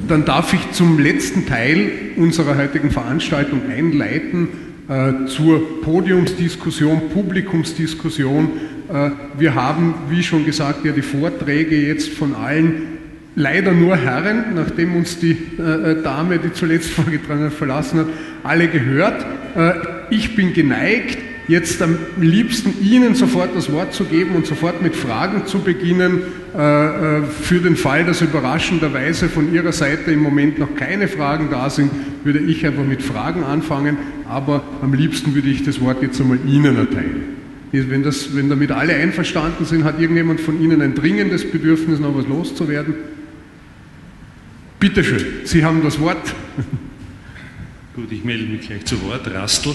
Dann darf ich zum letzten Teil unserer heutigen Veranstaltung einleiten, zur Podiumsdiskussion, Publikumsdiskussion. Wir haben, wie schon gesagt, ja die Vorträge jetzt von allen, leider nur Herren, nachdem uns die Dame, die zuletzt vorgetragen hat, verlassen hat, alle gehört. Ich bin geneigt, jetzt am liebsten Ihnen sofort das Wort zu geben und sofort mit Fragen zu beginnen, für den Fall, dass überraschenderweise von Ihrer Seite im Moment noch keine Fragen da sind, würde ich einfach mit Fragen anfangen, aber am liebsten würde ich das Wort jetzt einmal Ihnen erteilen. Wenn damit alle einverstanden sind, hat irgendjemand von Ihnen ein dringendes Bedürfnis, noch was loszuwerden? Bitte schön, Sie haben das Wort. Gut, ich melde mich gleich zu Wort. Rastl.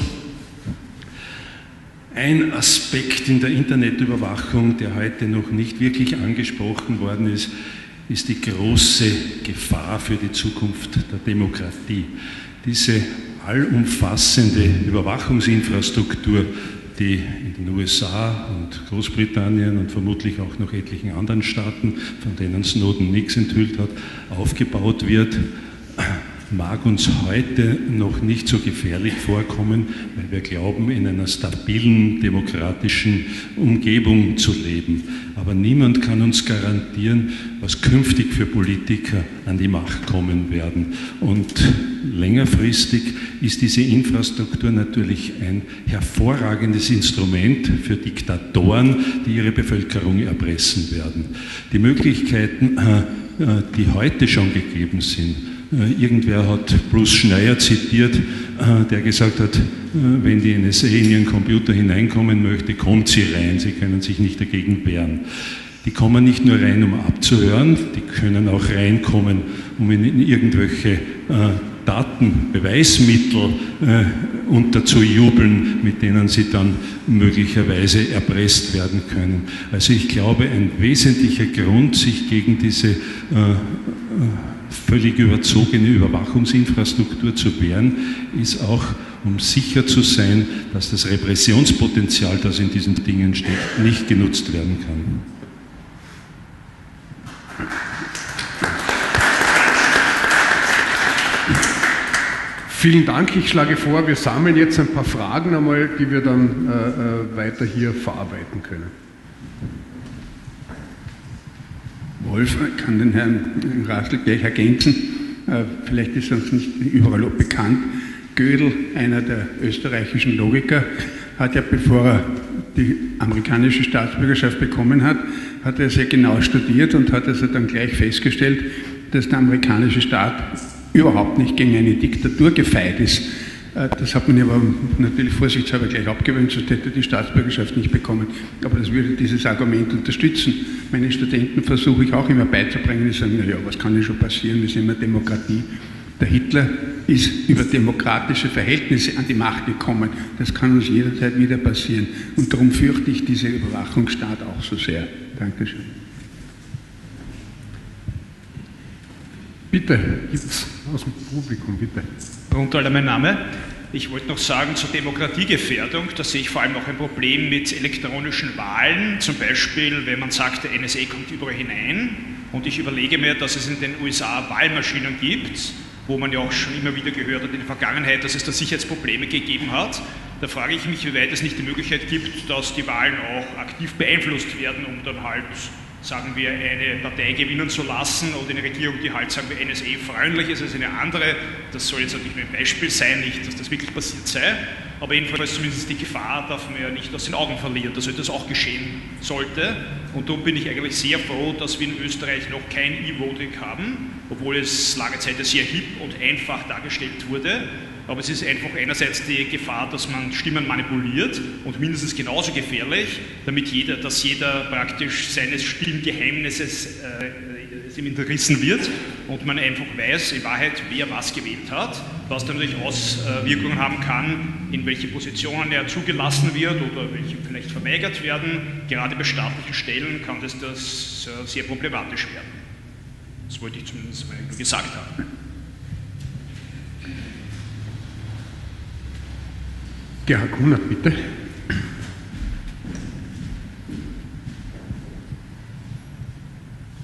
Ein Aspekt in der Internetüberwachung, der heute noch nicht wirklich angesprochen worden ist, ist die große Gefahr für die Zukunft der Demokratie. Diese allumfassende Überwachungsinfrastruktur, die in den USA und Großbritannien und vermutlich auch noch etlichen anderen Staaten, von denen Snowden nichts enthüllt hat, aufgebaut wird, mag uns heute noch nicht so gefährlich vorkommen, weil wir glauben, in einer stabilen, demokratischen Umgebung zu leben. Aber niemand kann uns garantieren, was künftig für Politiker an die Macht kommen werden. Und längerfristig ist diese Infrastruktur natürlich ein hervorragendes Instrument für Diktatoren, die ihre Bevölkerung erpressen werden. Die Möglichkeiten, die heute schon gegeben sind, irgendwer hat Bruce Schneier zitiert, der gesagt hat, wenn die NSA in ihren Computer hineinkommen möchte, kommt sie rein, sie können sich nicht dagegen wehren. Die kommen nicht nur rein, um abzuhören, die können auch reinkommen, um in irgendwelche Daten, Beweismittel unterzujubeln, mit denen sie dann möglicherweise erpresst werden können. Also ich glaube, ein wesentlicher Grund, sich gegen diese völlig überzogene Überwachungsinfrastruktur zu wehren, ist auch, um sicher zu sein, dass das Repressionspotenzial, das in diesen Dingen steckt, nicht genutzt werden kann. Vielen Dank. Ich schlage vor, wir sammeln jetzt ein paar Fragen einmal, die wir dann weiter hier verarbeiten können. Wolf kann den Herrn Rastl gleich ergänzen. Vielleicht ist uns nicht überall bekannt. Gödel, einer der österreichischen Logiker, hat ja, bevor er die amerikanische Staatsbürgerschaft bekommen hat, hat er sehr genau studiert und hat also dann gleich festgestellt, dass der amerikanische Staat überhaupt nicht gegen eine Diktatur gefeit ist. Das hat man aber natürlich vorsichtshalber gleich abgewöhnt, sonst hätte er die Staatsbürgerschaft nicht bekommen. Aber das würde dieses Argument unterstützen. Meinen Studenten versuche ich auch immer beizubringen, die sagen, naja, was kann denn schon passieren, wir sind immer Demokratie. Der Hitler ist über demokratische Verhältnisse an die Macht gekommen. Das kann uns jederzeit wieder passieren. Und darum fürchte ich diesen Überwachungsstaat auch so sehr. Dankeschön. Bitte, gibt's aus dem Publikum, bitte. Bruntaler mein Name. Ich wollte noch sagen zur Demokratiegefährdung, da sehe ich vor allem auch ein Problem mit elektronischen Wahlen. Zum Beispiel, wenn man sagt, der NSA kommt überall hinein und ich überlege mir, dass es in den USA Wahlmaschinen gibt, wo man ja auch schon immer wieder gehört hat in der Vergangenheit, dass es da Sicherheitsprobleme gegeben hat. Da frage ich mich, wie weit es nicht die Möglichkeit gibt, dass die Wahlen auch aktiv beeinflusst werden, um dann halt, sagen wir, eine Partei gewinnen zu lassen oder eine Regierung, die halt, sagen wir, NSA-freundlich ist als eine andere. Das soll jetzt natürlich nur ein Beispiel sein, nicht, dass das wirklich passiert sei, aber jedenfalls zumindest die Gefahr darf man ja nicht aus den Augen verlieren, dass das auch geschehen sollte. Und darum bin ich eigentlich sehr froh, dass wir in Österreich noch kein E-Voting haben, obwohl es lange Zeit sehr hip und einfach dargestellt wurde. Aber es ist einfach einerseits die Gefahr, dass man Stimmen manipuliert und mindestens genauso gefährlich, dass jeder praktisch seines Stimmgeheimnisses ihm entrissen wird und man einfach weiß, in Wahrheit, wer was gewählt hat, was dann natürlich Auswirkungen haben kann, in welche Positionen er zugelassen wird oder welche vielleicht verweigert werden. Gerade bei staatlichen Stellen kann das sehr problematisch werden. Das wollte ich zumindest mal gesagt haben. Gerhard Kunert, bitte.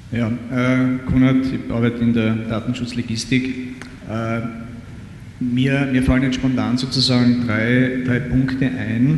Ja, Konrad, ich arbeite in der Datenschutzlogistik. Mir fallen jetzt spontan sozusagen drei Punkte ein.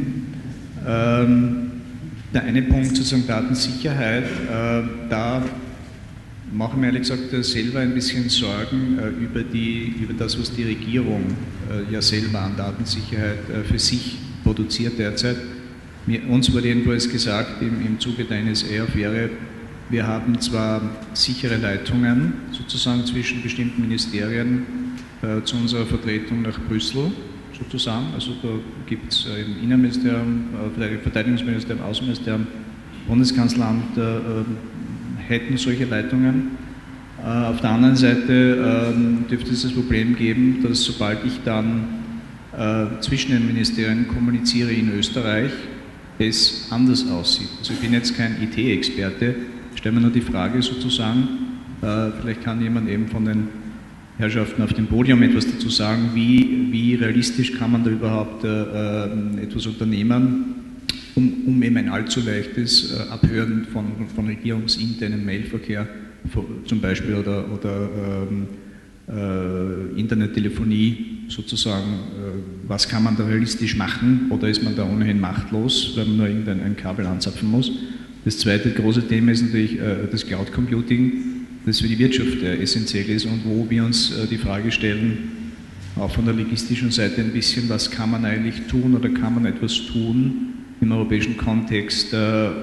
Der eine Punkt sozusagen Datensicherheit, da mache ich mir ehrlich gesagt selber ein bisschen Sorgen über das, was die Regierung ja selber an Datensicherheit für sich produziert derzeit. Uns wurde jedenfalls gesagt im Zuge der NSA-Affäre, wir haben zwar sichere Leitungen sozusagen zwischen bestimmten Ministerien zu unserer Vertretung nach Brüssel sozusagen, also da gibt es im Innenministerium, Verteidigungsministerium, Außenministerium, Bundeskanzleramt hätten solche Leitungen. Auf der anderen Seite dürfte es das Problem geben, dass sobald ich dann zwischen den Ministerien kommuniziere in Österreich, es anders aussieht. Also ich bin jetzt kein IT-Experte, stelle mir nur die Frage sozusagen, vielleicht kann jemand eben von den Herrschaften auf dem Podium etwas dazu sagen, wie realistisch kann man da überhaupt etwas unternehmen, um eben ein allzu leichtes Abhören von regierungsinternen Mailverkehr zum Beispiel oder Internettelefonie sozusagen, was kann man da realistisch machen oder ist man da ohnehin machtlos, weil man nur irgendein Kabel anzapfen muss. Das zweite große Thema ist natürlich das Cloud Computing, das für die Wirtschaft essentiell ist und wo wir uns die Frage stellen, auch von der logistischen Seite ein bisschen, was kann man eigentlich tun oder kann man etwas tun im europäischen Kontext,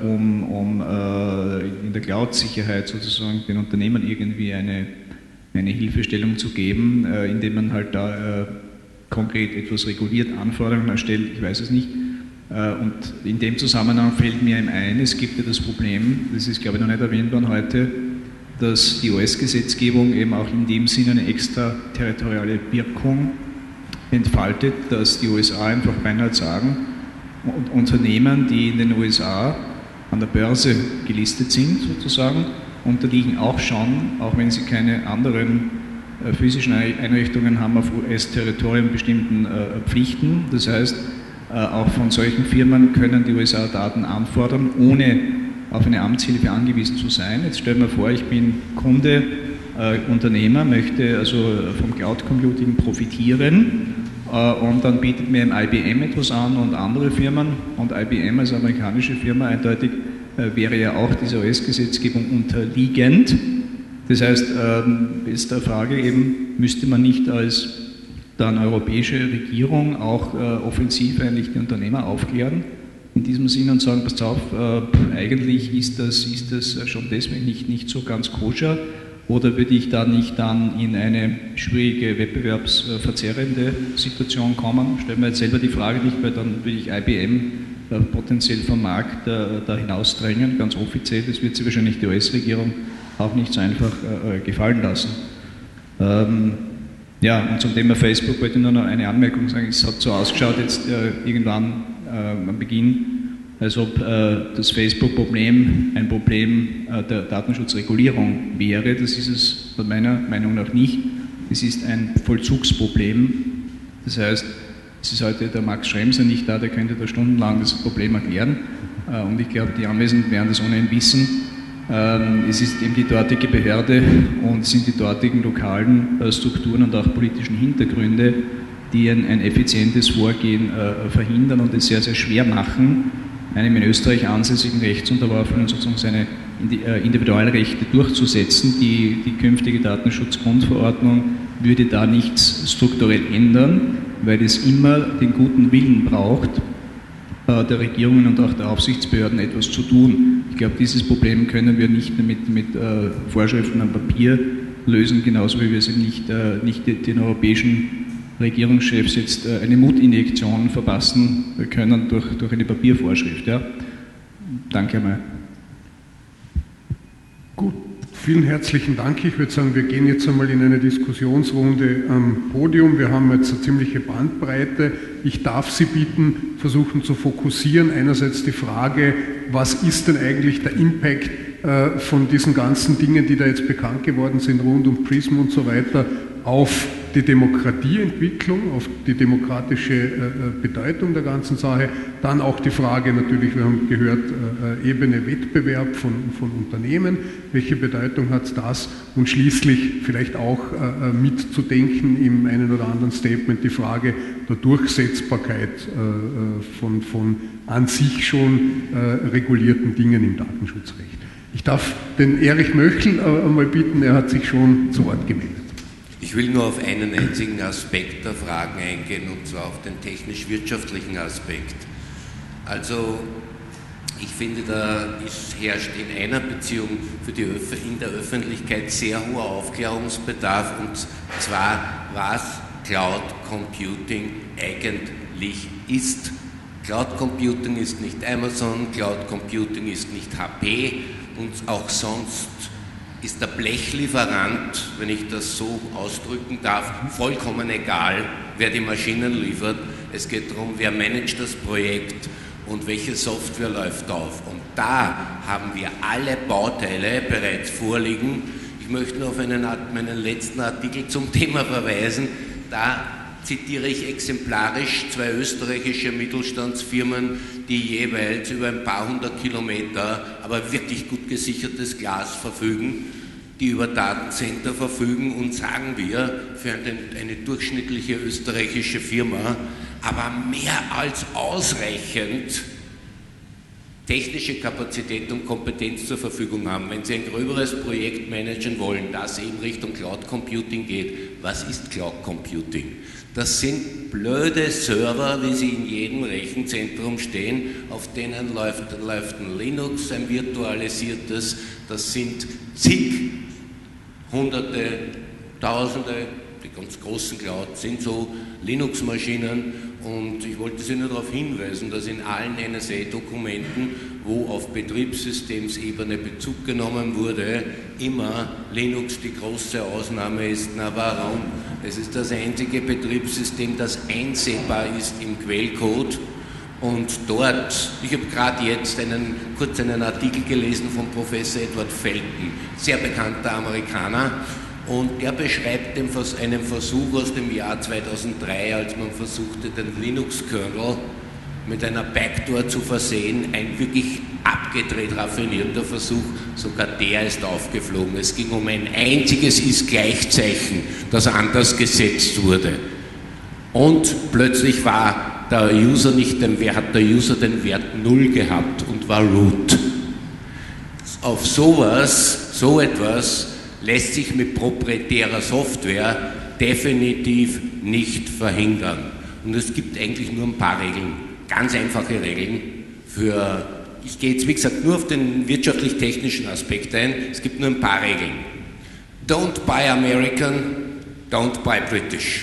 um in der Cloud-Sicherheit sozusagen den Unternehmen irgendwie eine Hilfestellung zu geben, indem man halt da konkret etwas reguliert, Anforderungen erstellt, ich weiß es nicht. Und in dem Zusammenhang fällt mir ein, es gibt ja das Problem, das ist glaube ich noch nicht erwähnt worden heute, dass die US-Gesetzgebung eben auch in dem Sinne eine extraterritoriale Wirkung entfaltet, dass die USA einfach beinahe sagen, Unternehmen, die in den USA an der Börse gelistet sind sozusagen, unterliegen auch schon, auch wenn sie keine anderen physischen Einrichtungen haben auf US-Territorium bestimmten Pflichten. Das heißt, auch von solchen Firmen können die USA Daten anfordern, ohne auf eine Amtshilfe angewiesen zu sein. Jetzt stellen wir vor, ich bin Kunde, Unternehmer, möchte also vom Cloud Computing profitieren und dann bietet mir IBM etwas an und andere Firmen und IBM als amerikanische Firma eindeutig wäre ja auch dieser US-Gesetzgebung unterliegend. Das heißt, ist der Frage eben, müsste man nicht als dann europäische Regierung auch offensiv eigentlich die Unternehmer aufklären in diesem Sinn und sagen, passt auf, eigentlich ist das schon deswegen nicht so ganz koscher oder würde ich da nicht dann in eine schwierige wettbewerbsverzerrende Situation kommen? Stellen wir jetzt selber die Frage nicht, weil dann würde ich IBM potenziell vom Markt da hinausdrängen, ganz offiziell, das wird sich wahrscheinlich die US-Regierung auch nicht so einfach gefallen lassen. Ja, und zum Thema Facebook wollte ich nur noch eine Anmerkung sagen, es hat so ausgeschaut jetzt irgendwann am Beginn, als ob das Facebook-Problem ein Problem der Datenschutzregulierung wäre. Das ist es meiner Meinung nach nicht. Es ist ein Vollzugsproblem. Das heißt, es ist heute der Max Schremser nicht da, der könnte da stundenlang das Problem erklären. Und ich glaube, die Anwesenden werden das ohnehin wissen. Es ist eben die dortige Behörde und sind die dortigen lokalen Strukturen und auch politischen Hintergründe, die ein effizientes Vorgehen verhindern und es sehr, sehr schwer machen, einem in Österreich ansässigen Rechtsunterworfenen sozusagen seine Individualrechte durchzusetzen. Die künftige Datenschutzgrundverordnung würde da nichts strukturell ändern, weil es immer den guten Willen braucht, der Regierungen und auch der Aufsichtsbehörden etwas zu tun. Ich glaube, dieses Problem können wir nicht mit Vorschriften am Papier lösen, genauso wie wir es nicht den europäischen Regierungschefs jetzt eine Mutinjektion verpassen können durch eine Papiervorschrift. Ja? Danke einmal. Gut, vielen herzlichen Dank. Ich würde sagen, wir gehen jetzt einmal in eine Diskussionsrunde am Podium. Wir haben jetzt eine ziemliche Bandbreite. Ich darf Sie bitten, versuchen zu fokussieren. Einerseits die Frage, was ist denn eigentlich der Impact von diesen ganzen Dingen, die da jetzt bekannt geworden sind, rund um PRISM und so weiter, auf die Demokratieentwicklung, auf die demokratische Bedeutung der ganzen Sache. Dann auch die Frage natürlich, wir haben gehört, Ebene Wettbewerb von Unternehmen, welche Bedeutung hat das? Und schließlich vielleicht auch mitzudenken im einen oder anderen Statement die Frage der Durchsetzbarkeit von an sich schon regulierten Dingen im Datenschutzrecht. Ich darf den Erich Möchel einmal bitten, er hat sich schon zu Wort gemeldet. Ich will nur auf einen einzigen Aspekt der Fragen eingehen, und zwar auf den technisch-wirtschaftlichen Aspekt. Also ich finde, herrscht in einer Beziehung in der Öffentlichkeit sehr hoher Aufklärungsbedarf, und zwar, was Cloud Computing eigentlich ist. Cloud Computing ist nicht Amazon, Cloud Computing ist nicht HP, und auch sonst ist der Blechlieferant, wenn ich das so ausdrücken darf, vollkommen egal, wer die Maschinen liefert. Es geht darum, wer managt das Projekt und welche Software läuft auf. Und da haben wir alle Bauteile bereits vorliegen. Ich möchte nur auf meinen letzten Artikel zum Thema verweisen. Da zitiere ich exemplarisch 2 österreichische Mittelstandsfirmen, die jeweils über ein paar hundert Kilometer, aber wirklich gut gesichertes Glas verfügen, die über Datencenter verfügen, und sagen wir, für eine durchschnittliche österreichische Firma, aber mehr als ausreichend technische Kapazität und Kompetenz zur Verfügung haben. Wenn Sie ein gröberes Projekt managen wollen, das in Richtung Cloud Computing geht, was ist Cloud Computing? Das sind blöde Server, wie sie in jedem Rechenzentrum stehen, auf denen läuft ein Linux, ein virtualisiertes, das sind zig, Hunderte, Tausende, die ganz großen Clouds sind so Linux-Maschinen, und ich wollte Sie nur darauf hinweisen, dass in allen NSA-Dokumenten, wo auf Betriebssystemsebene Bezug genommen wurde, immer Linux die große Ausnahme ist. Na warum? Es ist das einzige Betriebssystem, das einsehbar ist im Quellcode, und dort, ich habe gerade jetzt kurz einen Artikel gelesen von Professor Edward Felten, sehr bekannter Amerikaner, und er beschreibt einen Versuch aus dem Jahr 2003, als man versuchte, den Linux-Kernel mit einer Backdoor zu versehen, ein wirklich abgedreht raffinierter Versuch, sogar der ist aufgeflogen. Es ging um ein einziges Ist-Gleichzeichen, das anders gesetzt wurde. Und plötzlich war der User hat der User den Wert 0 gehabt und war root. Auf so etwas lässt sich mit proprietärer Software definitiv nicht verhindern. Und es gibt eigentlich nur ein paar Regeln, ganz einfache Regeln ich gehe jetzt wie gesagt nur auf den wirtschaftlich-technischen Aspekt ein, es gibt nur ein paar Regeln. Don't buy American, don't buy British.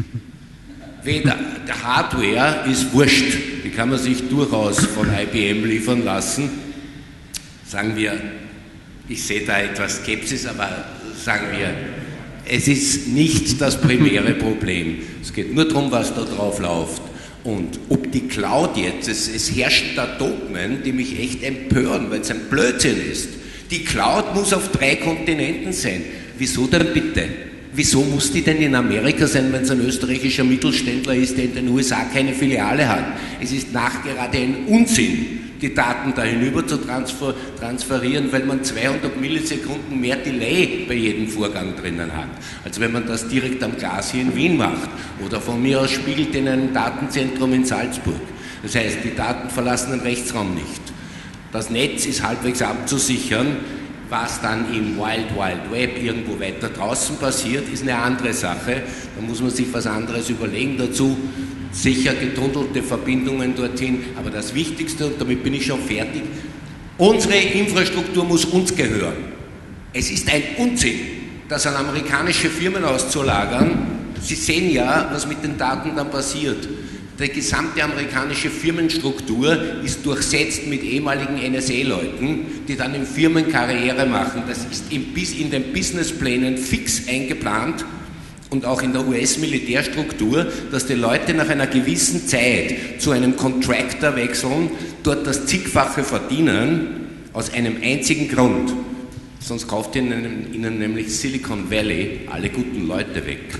Der Hardware ist wurscht, die kann man sich durchaus von IBM liefern lassen. Sagen wir, ich sehe da etwas Skepsis, aber sagen wir, es ist nicht das primäre Problem. Es geht nur darum, was da drauf läuft. Und ob die Cloud jetzt, es herrschen da Dogmen, die mich echt empören, weil es ein Blödsinn ist. Die Cloud muss auf 3 Kontinenten sein. Wieso denn bitte? Wieso muss die denn in Amerika sein, wenn es ein österreichischer Mittelständler ist, der in den USA keine Filiale hat? Es ist nachgerade ein Unsinn, die Daten da hinüber zu transferieren, weil man 200 Millisekunden mehr Delay bei jedem Vorgang drinnen hat, als wenn man das direkt am Glas hier in Wien macht oder von mir aus spiegelt in einem Datenzentrum in Salzburg. Das heißt, die Daten verlassen den Rechtsraum nicht. Das Netz ist halbwegs abzusichern. Was dann im Wild Wild Web irgendwo weiter draußen passiert, ist eine andere Sache. Da muss man sich was anderes überlegen dazu. Sicher getunnelte Verbindungen dorthin, aber das Wichtigste, und damit bin ich schon fertig, unsere Infrastruktur muss uns gehören. Es ist ein Unsinn, das an amerikanische Firmen auszulagern. Sie sehen ja, was mit den Daten dann passiert. Die gesamte amerikanische Firmenstruktur ist durchsetzt mit ehemaligen NSA-Leuten, die dann in Firmen Karriere machen. Das ist in den Businessplänen fix eingeplant und auch in der US-Militärstruktur, dass die Leute nach einer gewissen Zeit zu einem Contractor wechseln, dort das Zigfache verdienen, aus einem einzigen Grund. Sonst kauft ihnen nämlich Silicon Valley alle guten Leute weg.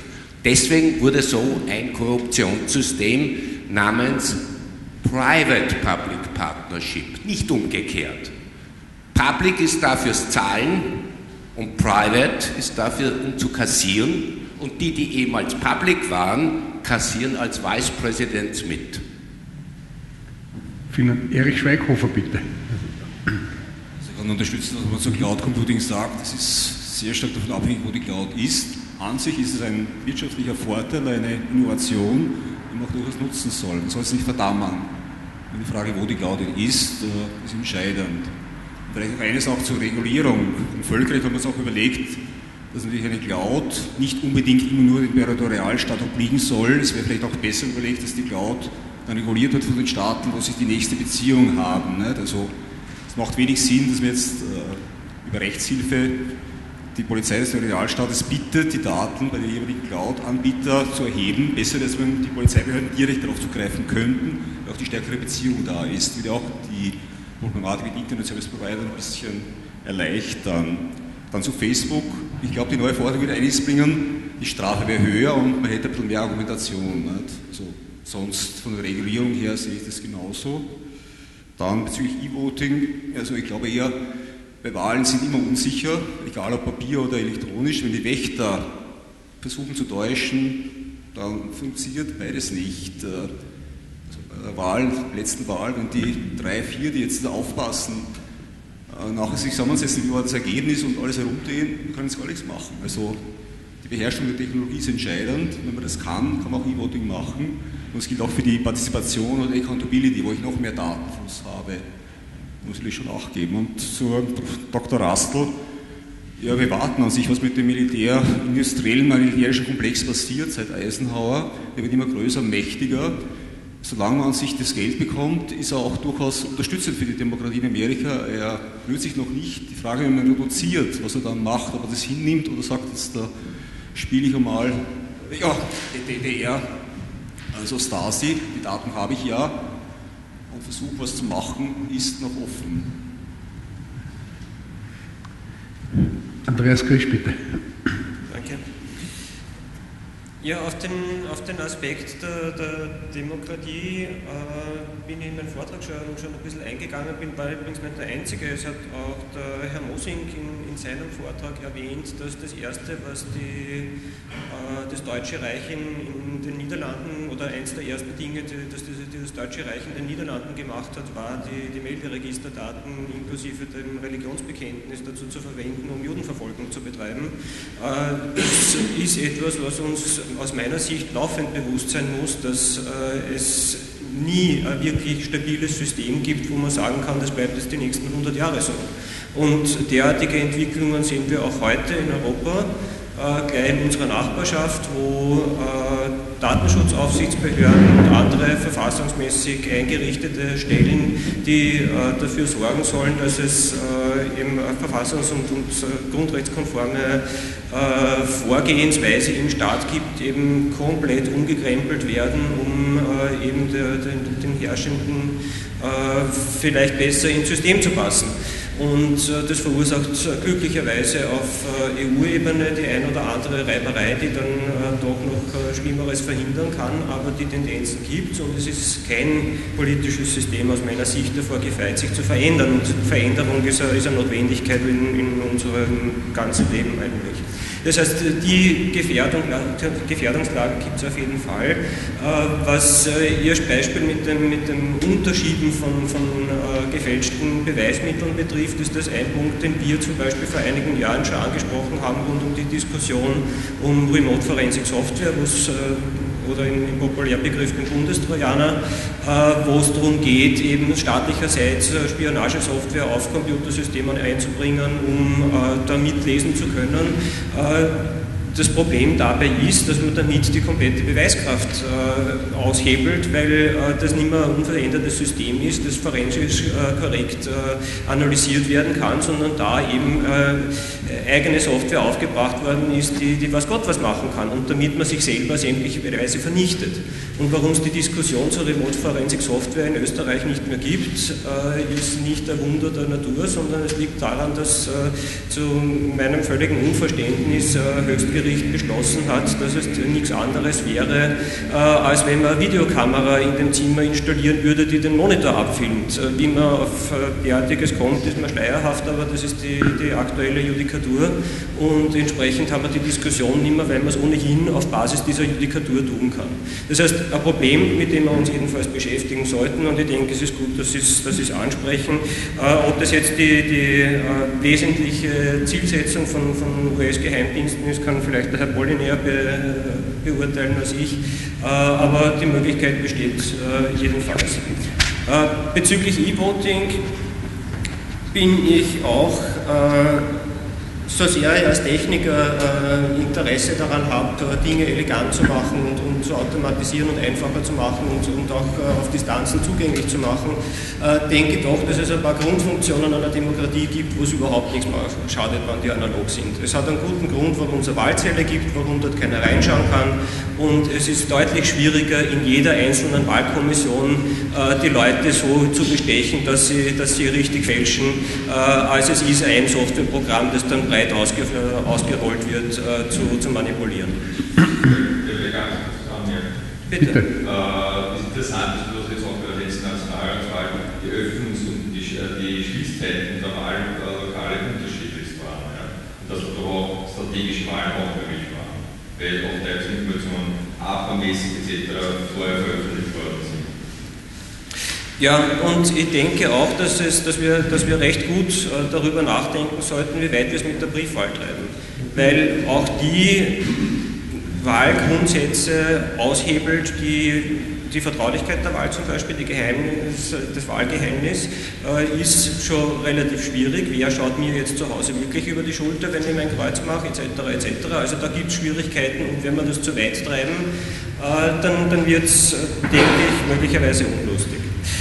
deswegen wurde so ein Korruptionssystem namens Private-Public Partnership, nicht umgekehrt. Public ist dafür das Zahlen und Private ist dafür, um zu kassieren, und die ehemals Public waren, kassieren als Vice Presidents mit. Erich Schweighofer, bitte. Ich kann unterstützen, was man zu Cloud Computing sagt. Es ist sehr stark davon abhängig, wo die Cloud ist. An sich ist es ein wirtschaftlicher Vorteil, eine Innovation, die man auch durchaus nutzen soll. Man soll es nicht verdammen. Die Frage, wo die Cloud ist entscheidend. Und vielleicht noch eines auch zur Regulierung. Im Völkerrecht haben wir uns auch überlegt, dass natürlich eine Cloud nicht unbedingt immer nur dem Territorialstaat obliegen soll. Es wäre vielleicht auch besser überlegt, dass die Cloud dann reguliert wird von den Staaten, wo sie die nächste Beziehung haben. Nicht? Also es macht wenig Sinn, dass wir jetzt über Rechtshilfe die Polizei des Territorialstaates bittet, die Daten bei den jeweiligen Cloud-Anbieter zu erheben. Besser, dass wenn die Polizeibehörden direkt darauf zugreifen könnten, weil auch die stärkere Beziehung da ist, würde auch die Problematik mit Internet-Service-Providern ein bisschen erleichtern. Dann zu Facebook. Ich glaube, die neue Forderung wird einiges bringen. Die Strafe wäre höher und man hätte ein bisschen mehr Argumentation. Nicht? Also sonst von der Regulierung her sehe ich das genauso. Dann bezüglich E-Voting, also ich glaube eher, bei Wahlen sind immer unsicher, egal ob Papier oder elektronisch. Wenn die Wächter versuchen zu täuschen, dann funktioniert beides nicht. Also bei der Wahl, der letzten Wahl, wenn die 3, 4, die jetzt aufpassen, nachher sich zusammensetzen, wie war das Ergebnis und alles herumdrehen, können sie gar nichts machen. Also die Beherrschung der Technologie ist entscheidend. Wenn man das kann man auch E-Voting machen. Und es gilt auch für die Partizipation und Accountability, wo ich noch mehr Datenfluss habe. Muss ich schon nachgeben. Und zu Dr. Rastl, ja, wir warten an sich, was mit dem industriellen, militärischen Komplex passiert seit Eisenhower. Der wird immer größer, mächtiger. Solange man an sich das Geld bekommt, ist er auch durchaus unterstützend für die Demokratie in Amerika. Er rührt sich noch nicht. Die Frage, wenn man reduziert, was er dann macht, ob er das hinnimmt oder sagt, jetzt da spiele ich einmal, ja, die DDR, also Stasi, die Daten habe ich ja, und Versuch, was zu machen, ist noch offen. Andreas Grisch, bitte. Danke. Ja, auf den Aspekt der Demokratie bin ich in meinem Vortrag schon ein bisschen eingegangen, war übrigens nicht der Einzige. Es hat auch der Herr Mosing in seinem Vortrag erwähnt, dass das Erste, was das Deutsche Reich in den Niederlanden, oder eins der ersten Dinge, das Deutsche Reich in den Niederlanden gemacht hat, war die Melderegisterdaten inklusive dem Religionsbekenntnis dazu zu verwenden, um Judenverfolgung zu betreiben. Das ist etwas, was uns aus meiner Sicht laufend bewusst sein muss, dass es nie ein wirklich stabiles System gibt, wo man sagen kann, das bleibt jetzt die nächsten 100 Jahre so. Und derartige Entwicklungen sehen wir auch heute in Europa, gleich in unserer Nachbarschaft, wo Datenschutzaufsichtsbehörden und andere verfassungsmäßig eingerichtete Stellen, die dafür sorgen sollen, dass es eben verfassungs- und grundrechtskonforme Vorgehensweise im Staat gibt, eben komplett umgekrempelt werden, um eben den Herrschenden vielleicht besser ins System zu passen. Und das verursacht glücklicherweise auf EU-Ebene die ein oder andere Reiberei, die dann doch noch Schlimmeres verhindern kann, aber die Tendenzen gibt, und es ist kein politisches System aus meiner Sicht davor gefeit, sich zu verändern. Und Veränderung ist eine Notwendigkeit in unserem ganzen Leben eigentlich. Das heißt, die Gefährdungslage gibt es auf jeden Fall. Was Ihr Beispiel mit dem Unterschieben von gefälschten Beweismitteln betrifft, ist das ein Punkt, den wir zum Beispiel vor einigen Jahren schon angesprochen haben rund um die Diskussion um Remote Forensic Software, oder im Populärbegriff den Bundestrojaner, wo es darum geht, eben staatlicherseits Spionagesoftware auf Computersystemen einzubringen, um da mitlesen zu können. Das Problem dabei ist, dass man damit die komplette Beweiskraft aushebelt, weil das nicht mehr ein unverändertes System ist, das forensisch korrekt analysiert werden kann, sondern da eben eigene Software aufgebracht worden ist, die weiß Gott was machen kann, und damit man sich selber sämtliche Beweise vernichtet. Und warum es die Diskussion zur Remote Forensic Software in Österreich nicht mehr gibt, ist nicht ein Wunder der Natur, sondern es liegt daran, dass zu meinem völligen Unverständnis Höchstgericht Bundesgericht beschlossen hat, dass es nichts anderes wäre, als wenn man eine Videokamera in dem Zimmer installieren würde, die den Monitor abfilmt. Wie man auf derartiges kommt, ist man schleierhaft, aber das ist die aktuelle Judikatur und entsprechend haben wir die Diskussion nicht mehr, weil man es ohnehin auf Basis dieser Judikatur tun kann. Das heißt, ein Problem, mit dem wir uns jedenfalls beschäftigen sollten und ich denke, es ist gut, dass Sie es ansprechen. Ob das jetzt die wesentliche Zielsetzung von US-Geheimdiensten ist, kann vielleicht der Herr Polly näher beurteilen als ich, aber die Möglichkeit besteht jedenfalls. Bezüglich E-Voting bin ich auch, so sehr ich als Techniker Interesse daran habe, Dinge elegant zu machen und zu automatisieren und einfacher zu machen und auch auf Distanzen zugänglich zu machen, denke ich doch, dass es ein paar Grundfunktionen einer Demokratie gibt, wo es überhaupt nichts mehr schadet, wenn die analog sind. Es hat einen guten Grund, warum es eine Wahlzelle gibt, warum dort keiner reinschauen kann und es ist deutlich schwieriger, in jeder einzelnen Wahlkommission die Leute so zu bestechen, dass sie richtig fälschen, als es ist ein Softwareprogramm, das dann breit ausgerollt wird, zu manipulieren. Bitte. Es ist interessant, dass du jetzt auch bei der letzten Nationalratswahl die Öffnungs- und die Schließzeiten der Wahllokale unterschiedlich waren. Ja? Und dass da auch strategische Wahlen auch möglich waren. Weil auch da jetzt Informationen APA-mäßig etc. vorher veröffentlicht worden sind. Ja, und ich denke auch, dass wir recht gut darüber nachdenken sollten, wie weit wir es mit der Briefwahl treiben. Weil auch die Wahlgrundsätze aushebelt, die Vertraulichkeit der Wahl zum Beispiel, das Wahlgeheimnis, ist schon relativ schwierig. Wer schaut mir jetzt zu Hause wirklich über die Schulter, wenn ich mein Kreuz mache, etc. etc. Also da gibt es Schwierigkeiten und wenn wir das zu weit treiben, dann wird es, denke ich, möglicherweise unlustig.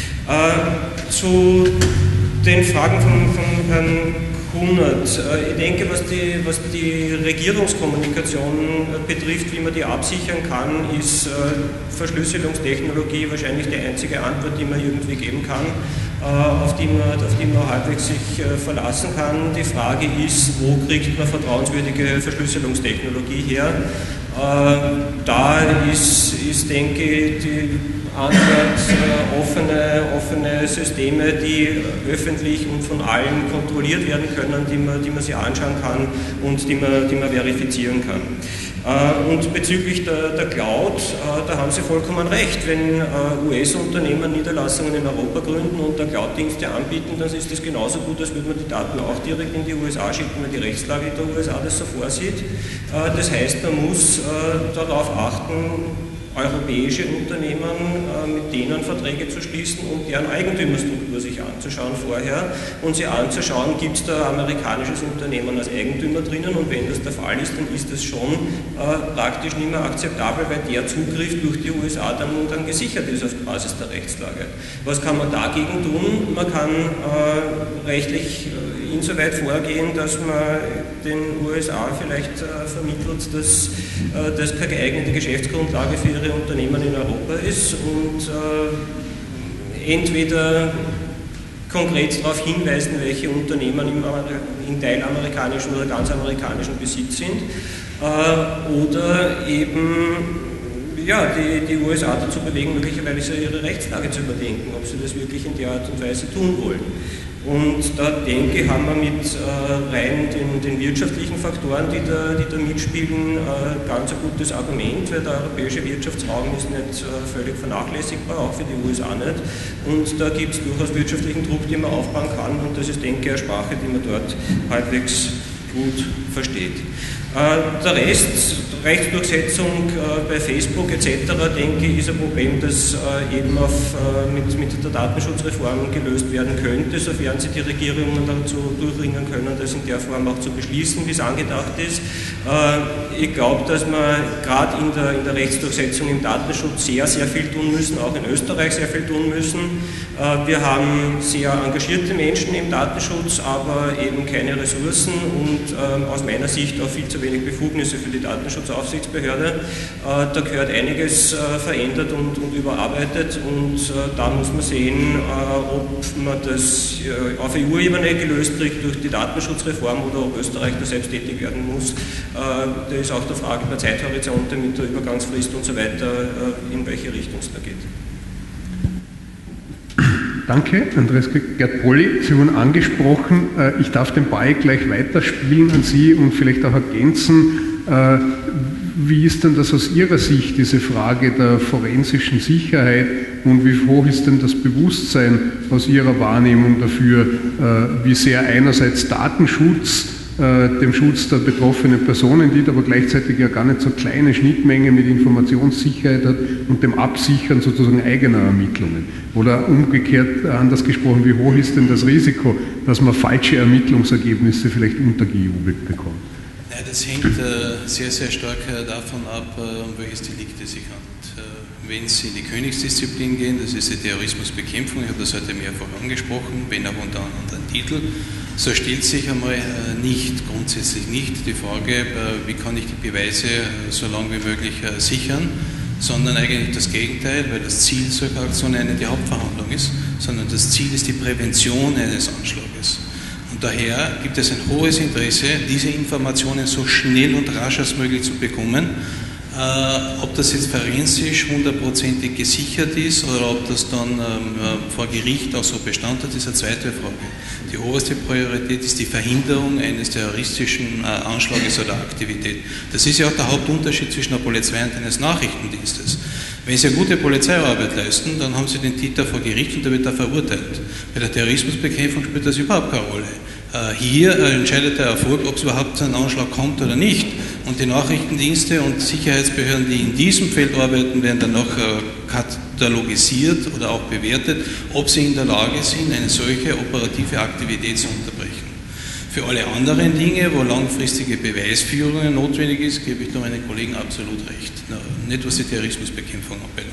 Zu den Fragen von Herrn Kunert. Ich denke, was die Regierungskommunikation betrifft, wie man die absichern kann, ist Verschlüsselungstechnologie wahrscheinlich die einzige Antwort, die man irgendwie geben kann, auf die man halbwegs sich verlassen kann. Die Frage ist, wo kriegt man vertrauenswürdige Verschlüsselungstechnologie her? Da ist, denke ich, die Antwort offene Systeme, die öffentlich und von allen kontrolliert werden können, die man sich anschauen kann und die man verifizieren kann. Und bezüglich der Cloud, da haben Sie vollkommen recht. Wenn US-Unternehmen Niederlassungen in Europa gründen und da Cloud-Dienste anbieten, dann ist das genauso gut, als würde man die Daten auch direkt in die USA schicken, weil die Rechtslage der USA das so vorsieht. Das heißt, man muss darauf achten, europäische Unternehmen mit denen Verträge zu schließen und deren Eigentümerstruktur sich anzuschauen vorher und sich anzuschauen, gibt es da ein amerikanisches Unternehmen als Eigentümer drinnen und wenn das der Fall ist, dann ist das schon praktisch nicht mehr akzeptabel, weil der Zugriff durch die USA dann gesichert ist auf Basis der Rechtslage. Was kann man dagegen tun? Man kann rechtlich insoweit vorgehen, dass man den USA vielleicht vermittelt, dass das keine geeignete Geschäftsgrundlage für ihre Unternehmen in Europa ist und entweder konkret darauf hinweisen, welche Unternehmen in teilamerikanischen oder ganz amerikanischen Besitz sind oder eben ja, die USA dazu bewegen, möglicherweise ihre Rechtslage zu überdenken, ob sie das wirklich in der Art und Weise tun wollen. Und da denke ich, haben wir mit rein den wirtschaftlichen Faktoren, die da mitspielen, ganz ein gutes Argument, weil der europäische Wirtschaftsraum ist nicht völlig vernachlässigbar, auch für die USA nicht. Und da gibt es durchaus wirtschaftlichen Druck, den man aufbauen kann und das ist, denke ich, eine Sprache, die man dort halbwegs gut versteht. Der Rest, Rechtsdurchsetzung bei Facebook etc., denke ich, ist ein Problem, das eben mit der Datenschutzreform gelöst werden könnte, sofern sich die Regierungen dazu durchringen können, das in der Form auch zu beschließen, wie es angedacht ist. Ich glaube, dass wir gerade in der Rechtsdurchsetzung im Datenschutz sehr, sehr viel tun müssen, auch in Österreich sehr viel tun müssen. Wir haben sehr engagierte Menschen im Datenschutz, aber eben keine Ressourcen und aus meiner Sicht auch viel zu wenig Befugnisse für die Datenschutzaufsichtsbehörde. Da gehört einiges verändert und überarbeitet und da muss man sehen, ob man das auf EU-Ebene gelöst kriegt durch die Datenschutzreform oder ob Österreich da selbst tätig werden muss. Da ist auch der Frage der Zeithorizonte mit der Übergangsfrist und so weiter, in welche Richtung es da geht. Danke, Andreas Gerd Polly. Sie wurden angesprochen. Ich darf den Ball gleich weiterspielen an Sie und vielleicht auch ergänzen. Wie ist denn das aus Ihrer Sicht, diese Frage der forensischen Sicherheit, und wie hoch ist denn das Bewusstsein aus Ihrer Wahrnehmung dafür, wie sehr einerseits Datenschutz dem Schutz der betroffenen Personen dient, aber gleichzeitig ja gar nicht so kleine Schnittmenge mit Informationssicherheit hat und dem Absichern sozusagen eigener Ermittlungen? Oder umgekehrt anders gesprochen, wie hoch ist denn das Risiko, dass man falsche Ermittlungsergebnisse vielleicht untergejubelt bekommt? Ja, das hängt sehr, sehr stark davon ab, um welches Delikt es sich handelt. Wenn Sie in die Königsdisziplin gehen, das ist die Terrorismusbekämpfung, ich habe das heute mehrfach angesprochen, wenn auch unter einem anderen Titel, so stellt sich einmal grundsätzlich nicht die Frage, wie kann ich die Beweise so lange wie möglich sichern, sondern eigentlich das Gegenteil, weil das Ziel solcher Aktionen nicht die Hauptverhandlung ist, sondern das Ziel ist die Prävention eines Anschlages. Und daher gibt es ein hohes Interesse, diese Informationen so schnell und rasch als möglich zu bekommen. Ob das jetzt forensisch hundertprozentig gesichert ist oder ob das dann vor Gericht auch so Bestand hat, ist eine zweite Frage. Die oberste Priorität ist die Verhinderung eines terroristischen Anschlages oder Aktivität. Das ist ja auch der Hauptunterschied zwischen der Polizei und eines Nachrichtendienstes. Wenn Sie eine gute Polizeiarbeit leisten, dann haben Sie den Täter vor Gericht und der wird da verurteilt. Bei der Terrorismusbekämpfung spielt das überhaupt keine Rolle. Hier entscheidet der Erfolg, ob es überhaupt zu einem Anschlag kommt oder nicht. Und die Nachrichtendienste und Sicherheitsbehörden, die in diesem Feld arbeiten, werden dann noch katalogisiert oder auch bewertet, ob sie in der Lage sind, eine solche operative Aktivität zu unterbrechen. Für alle anderen Dinge, wo langfristige Beweisführung notwendig ist, gebe ich da meinen Kollegen absolut recht. Nicht was die Terrorismusbekämpfung anbelangt.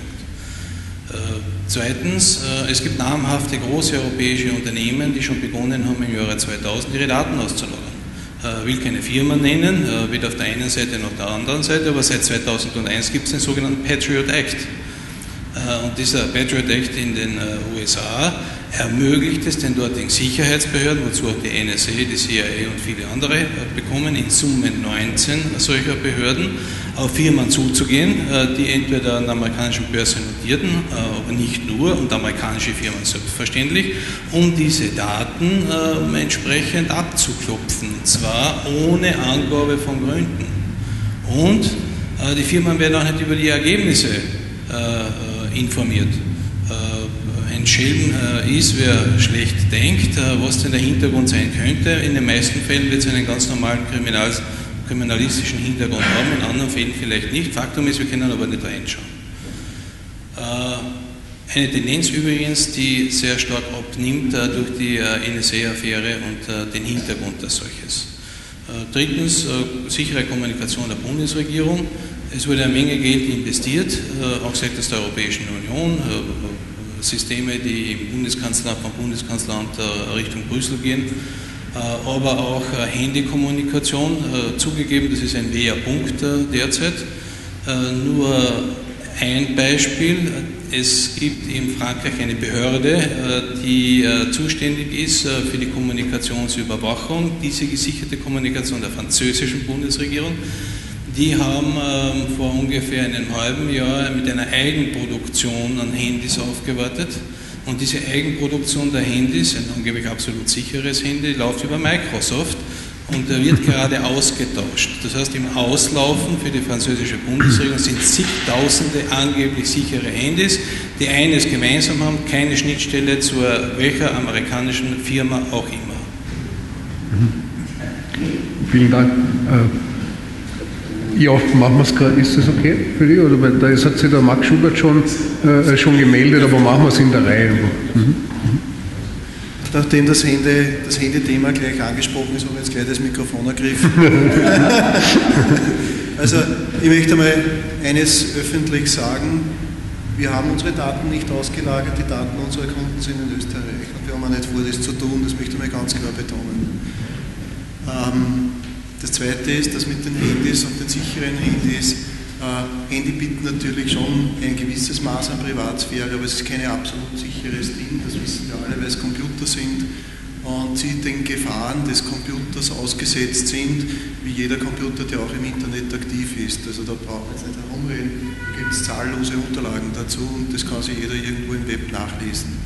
Zweitens, es gibt namhafte große europäische Unternehmen, die schon begonnen haben im Jahre 2000 ihre Daten auszulagern. Ich will keine Firmen nennen, weder auf der einen Seite noch auf der anderen Seite, aber seit 2001 gibt es den sogenannten Patriot Act. Und dieser Patriot Act in den USA ermöglicht es den dortigen Sicherheitsbehörden, wozu auch die NSA, die CIA und viele andere bekommen, in Summe 19 solcher Behörden, auf Firmen zuzugehen, die entweder an der amerikanischen Börse notierten, aber nicht nur, und amerikanische Firmen selbstverständlich, um diese Daten entsprechend abzuklopfen, und zwar ohne Angabe von Gründen. Und die Firmen werden auch nicht über die Ergebnisse informiert. Ein Schelm ist, wer schlecht denkt, was denn der Hintergrund sein könnte. In den meisten Fällen wird es einen ganz normalen kriminalistischen Hintergrund haben, in anderen Fällen vielleicht nicht. Faktum ist, wir können aber nicht reinschauen. Eine Tendenz übrigens, die sehr stark abnimmt durch die NSA-Affäre und den Hintergrund als solches. Drittens, sichere Kommunikation der Bundesregierung. Es wurde eine Menge Geld investiert, auch seitens der Europäischen Union, Systeme, die im Bundeskanzleramt, vom Bundeskanzleramt Richtung Brüssel gehen, aber auch Handykommunikation, zugegeben, das ist ein weher Punkt derzeit. Nur ein Beispiel, es gibt in Frankreich eine Behörde, die zuständig ist für die Kommunikationsüberwachung, diese gesicherte Kommunikation der französischen Bundesregierung. Die haben vor ungefähr einem halben Jahr mit einer Eigenproduktion an Handys aufgewartet. Und diese Eigenproduktion der Handys, ein angeblich absolut sicheres Handy, läuft über Microsoft und wird gerade ausgetauscht. Das heißt, im Auslaufen für die französische Bundesregierung sind zigtausende angeblich sichere Handys, die eines gemeinsam haben, keine Schnittstelle zu welcher amerikanischen Firma auch immer. Vielen Dank. Ja, machen wir es gerade. Ist das okay für dich? Oder weil da hat sich der Max Schubert schon gemeldet, aber machen wir es in der Reihe. Nachdem das Handy-Thema gleich angesprochen ist, habe ich jetzt gleich das Mikrofon ergriffen. Also, ich möchte einmal eines öffentlich sagen. Wir haben unsere Daten nicht ausgelagert, die Daten unserer Kunden sind in Österreich. Und wir haben auch nicht vor, das zu tun, das möchte ich mal ganz klar betonen. Das Zweite ist, dass mit den Handys und den sicheren Handys, Handy bieten natürlich schon ein gewisses Maß an Privatsphäre, aber es ist keine absolut sicheres Ding, das wissen wir alle, weil es Computer sind und sie den Gefahren des Computers ausgesetzt sind, wie jeder Computer, der auch im Internet aktiv ist. Also da braucht man jetzt nicht herumreden, da gibt es zahllose Unterlagen dazu und das kann sich jeder irgendwo im Web nachlesen.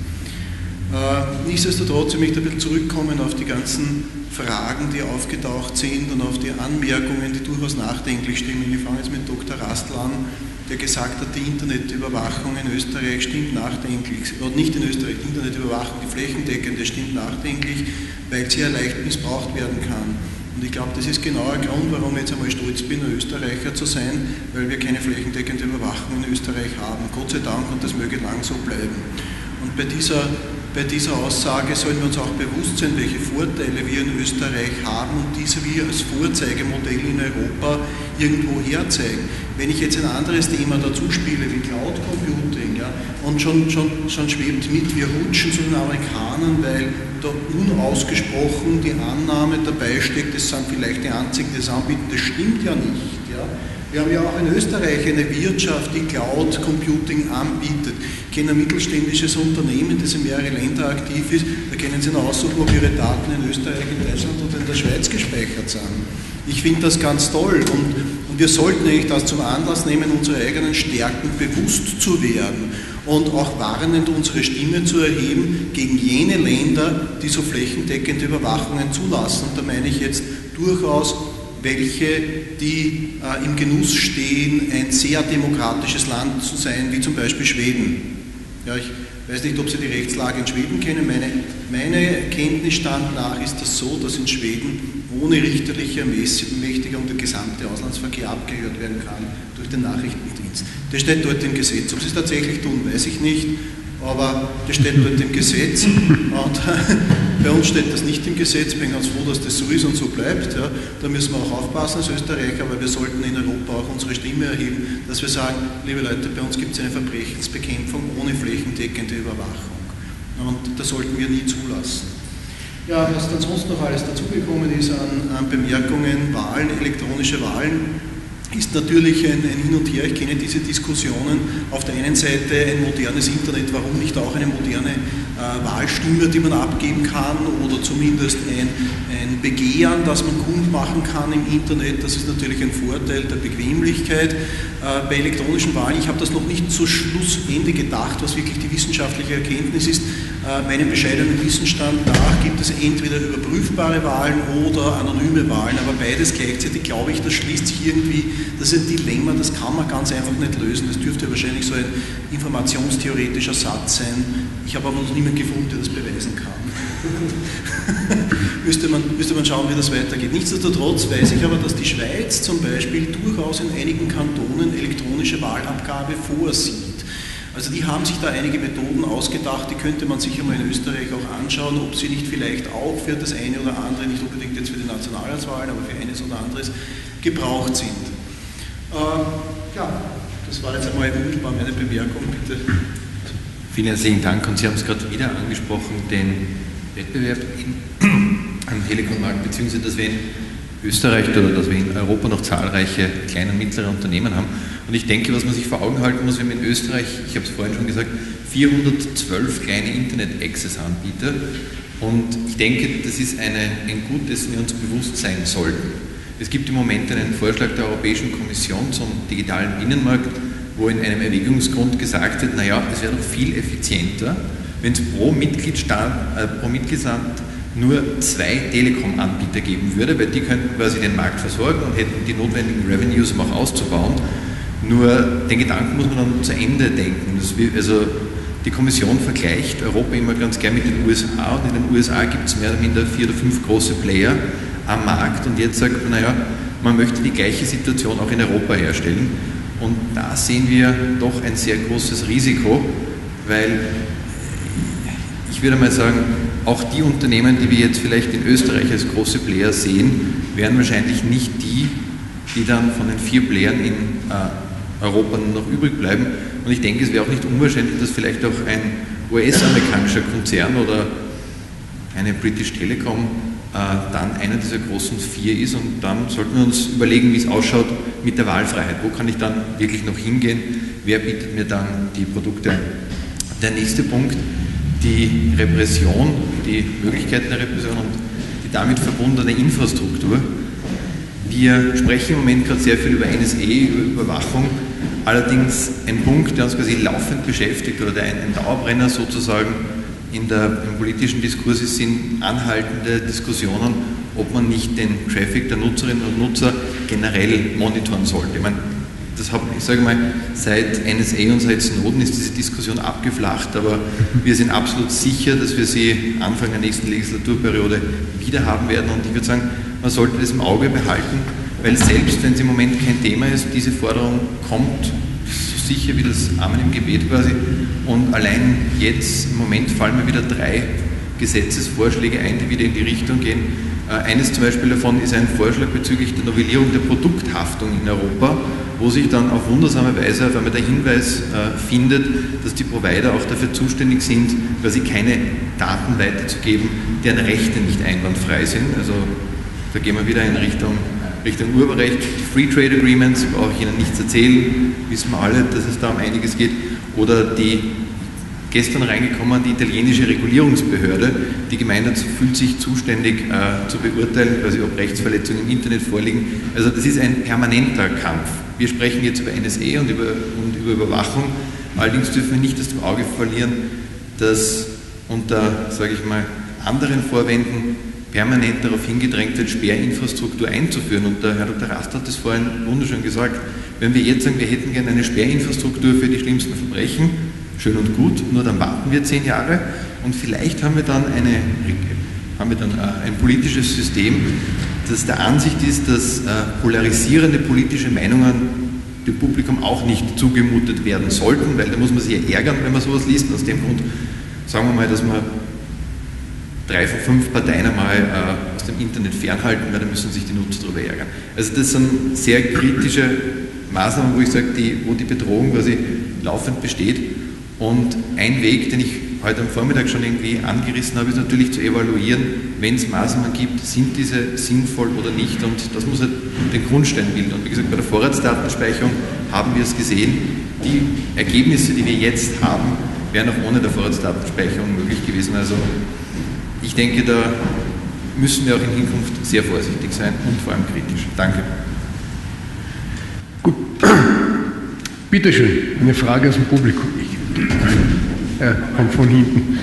Nichtsdestotrotz, ich möchte ein bisschen zurückkommen auf die ganzen Fragen, die aufgetaucht sind und auf die Anmerkungen, die durchaus nachdenklich stimmen. Ich fange jetzt mit Dr. Rastl an, der gesagt hat, die Internetüberwachung in Österreich stimmt nachdenklich, oder nicht in Österreich, die Internetüberwachung, die flächendeckende stimmt nachdenklich, weil sie ja leicht missbraucht werden kann. Und ich glaube, das ist genau ein Grund, warum ich jetzt einmal stolz bin, ein Österreicher zu sein, weil wir keine flächendeckende Überwachung in Österreich haben. Gott sei Dank, und das möge lang so bleiben. Und bei dieser Aussage sollten wir uns auch bewusst sein, welche Vorteile wir in Österreich haben und diese wir als Vorzeigemodell in Europa irgendwo herzeigen. Wenn ich jetzt ein anderes Thema dazu spiele, wie Cloud Computing, ja, und schon schwebt mit, wir rutschen zu den Amerikanern, weil da unausgesprochen die Annahme dabei steckt, das sind vielleicht die einzigen, die das anbieten, das stimmt ja nicht. Ja. Wir haben ja auch in Österreich eine Wirtschaft, die Cloud Computing anbietet. Ich kenne ein mittelständisches Unternehmen, das in mehreren Ländern aktiv ist. Da können Sie noch aussuchen, ob Ihre Daten in Österreich, in Deutschland oder in der Schweiz gespeichert sind. Ich finde das ganz toll und wir sollten eigentlich das zum Anlass nehmen, unsere eigenen Stärken bewusst zu werden und auch warnend unsere Stimme zu erheben gegen jene Länder, die so flächendeckende Überwachungen zulassen. Und da meine ich jetzt durchaus welche, die im Genuss stehen, ein sehr demokratisches Land zu sein, wie zum Beispiel Schweden. Ja, ich weiß nicht, ob Sie die Rechtslage in Schweden kennen. Meine Kenntnisstand nach ist das so, dass in Schweden ohne richterliche Ermächtigung der gesamte Auslandsverkehr abgehört werden kann durch den Nachrichtendienst. Das steht dort im Gesetz. Ob Sie es tatsächlich tun, weiß ich nicht. Aber das steht dort im Gesetz und bei uns steht das nicht im Gesetz. Ich bin ganz froh, dass das so ist und so bleibt. Ja. Da müssen wir auch aufpassen als Österreicher, aber wir sollten in Europa auch unsere Stimme erheben, dass wir sagen, liebe Leute, bei uns gibt es eine Verbrechensbekämpfung ohne flächendeckende Überwachung. Und das sollten wir nie zulassen. Ja, was dann sonst noch alles dazugekommen ist an Bemerkungen, Wahlen, elektronische Wahlen, ist natürlich ein Hin und Her. Ich kenne diese Diskussionen. Auf der einen Seite ein modernes Internet, warum nicht auch eine moderne Wahlstimme, die man abgeben kann oder zumindest ein Begehren, das man kundmachen kann im Internet. Das ist natürlich ein Vorteil der Bequemlichkeit. Bei elektronischen Wahlen, ich habe das noch nicht zu Schlussende gedacht, was wirklich die wissenschaftliche Erkenntnis ist. Meinem bescheidenen Wissensstand nach gibt es entweder überprüfbare Wahlen oder anonyme Wahlen, aber beides gleichzeitig, glaube ich, das schließt sich irgendwie, das ist ein Dilemma, das kann man ganz einfach nicht lösen. Das dürfte wahrscheinlich so ein informationstheoretischer Satz sein. Ich habe aber noch niemanden gefunden, der das beweisen kann. müsste man schauen, wie das weitergeht. Nichtsdestotrotz weiß ich aber, dass die Schweiz zum Beispiel durchaus in einigen Kantonen elektronische Wahlabgabe vorsieht. Also die haben sich da einige Methoden ausgedacht, die könnte man sich einmal in Österreich auch anschauen, ob sie nicht vielleicht auch für das eine oder andere, nicht unbedingt jetzt für die Nationalratswahlen, aber für eines oder anderes gebraucht sind. Ja, das war jetzt einmal unmittelbar meine Bemerkung, bitte. Vielen herzlichen Dank und Sie haben es gerade wieder angesprochen, den Wettbewerb am Telekom-Markt, beziehungsweise dass wir in Österreich oder dass wir in Europa noch zahlreiche kleine und mittlere Unternehmen haben. Und ich denke, was man sich vor Augen halten muss, wir haben in Österreich, ich habe es vorhin schon gesagt, 412 kleine Internet-Access-Anbieter. Und ich denke, das ist ein Gut, dessen wir uns bewusst sein sollten. Es gibt im Moment einen Vorschlag der Europäischen Kommission zum digitalen Binnenmarkt, wo in einem Erwägungsgrund gesagt wird, naja, es wäre doch viel effizienter, wenn es pro Mitgliedsland nur 2 Telekom-Anbieter geben würde, weil die könnten quasi den Markt versorgen und hätten die notwendigen Revenues, um auch auszubauen. Nur den Gedanken muss man dann zu Ende denken. Also die Kommission vergleicht Europa immer ganz gern mit den USA und in den USA gibt es mehr oder minder 4 oder 5 große Player am Markt und jetzt sagt man, naja, man möchte die gleiche Situation auch in Europa herstellen und da sehen wir doch ein sehr großes Risiko, weil ich würde mal sagen, auch die Unternehmen, die wir jetzt vielleicht in Österreich als große Player sehen, werden wahrscheinlich nicht die dann von den 4 Playern in Europa noch übrig bleiben. Und ich denke, es wäre auch nicht unwahrscheinlich, dass vielleicht auch ein US-amerikanischer Konzern oder eine British Telecom dann einer dieser großen 4 ist. Und dann sollten wir uns überlegen, wie es ausschaut mit der Wahlfreiheit. Wo kann ich dann wirklich noch hingehen? Wer bietet mir dann die Produkte an? Der nächste Punkt, die Repression, die Möglichkeiten der Repression und die damit verbundene Infrastruktur. Wir sprechen im Moment gerade sehr viel über NSA, über Überwachung. Allerdings ein Punkt, der uns quasi laufend beschäftigt oder der ein Dauerbrenner sozusagen im politischen Diskurs ist, sind anhaltende Diskussionen, ob man nicht den Traffic der Nutzerinnen und Nutzer generell monitoren sollte. Ich meine, ich sage mal, seit NSA und seit Snowden ist diese Diskussion abgeflacht, aber wir sind absolut sicher, dass wir sie Anfang der nächsten Legislaturperiode wieder haben werden, und ich würde sagen, man sollte das im Auge behalten, weil selbst wenn es im Moment kein Thema ist, diese Forderung kommt so sicher wie das Amen im Gebet quasi, und allein jetzt im Moment fallen mir wieder 3 Gesetzesvorschläge ein, die wieder in die Richtung gehen. Eines zum Beispiel davon ist ein Vorschlag bezüglich der Novellierung der Produkthaftung in Europa, wo sich dann auf wundersame Weise auf einmal der Hinweis findet, dass die Provider auch dafür zuständig sind, quasi keine Daten weiterzugeben, deren Rechte nicht einwandfrei sind. Also da gehen wir wieder in Richtung Urheberrecht. Die Free Trade Agreements, brauche ich Ihnen nichts erzählen, wissen wir alle, dass es da um einiges geht. Oder die gestern reingekommen, die italienische Regulierungsbehörde, die gemeint hat, fühlt sich zuständig zu beurteilen, quasi ob Rechtsverletzungen im Internet vorliegen. Also das ist ein permanenter Kampf. Wir sprechen jetzt über NSA und über Überwachung. Allerdings dürfen wir nicht aus dem Auge verlieren, dass unter, sage ich mal, anderen Vorwänden permanent darauf hingedrängt wird, Sperrinfrastruktur einzuführen. Und der Herr Dr. Rast hat das vorhin wunderschön gesagt. Wenn wir jetzt sagen, wir hätten gerne eine Sperrinfrastruktur für die schlimmsten Verbrechen, schön und gut, nur dann warten wir 10 Jahre und vielleicht haben wir dann ein politisches System, das der Ansicht ist, dass polarisierende politische Meinungen dem Publikum auch nicht zugemutet werden sollten, weil da muss man sich ja ärgern, wenn man sowas liest. Aus dem Grund sagen wir mal, dass wir 3 von 5 Parteien einmal aus dem Internet fernhalten, weil da müssen sich die Nutzer darüber ärgern. Also das sind sehr kritische Maßnahmen, wo ich sage, wo die Bedrohung quasi laufend besteht. Und ein Weg, den ich heute am Vormittag schon irgendwie angerissen habe, ist natürlich zu evaluieren, wenn es Maßnahmen gibt, sind diese sinnvoll oder nicht, und das muss halt den Grundstein bilden. Und wie gesagt, bei der Vorratsdatenspeicherung haben wir es gesehen, die Ergebnisse, die wir jetzt haben, wären auch ohne der Vorratsdatenspeicherung möglich gewesen. Also ich denke, da müssen wir auch in Hinkunft sehr vorsichtig sein und vor allem kritisch. Danke. Gut. Bitte schön, eine Frage aus dem Publikum. Kommt von hinten.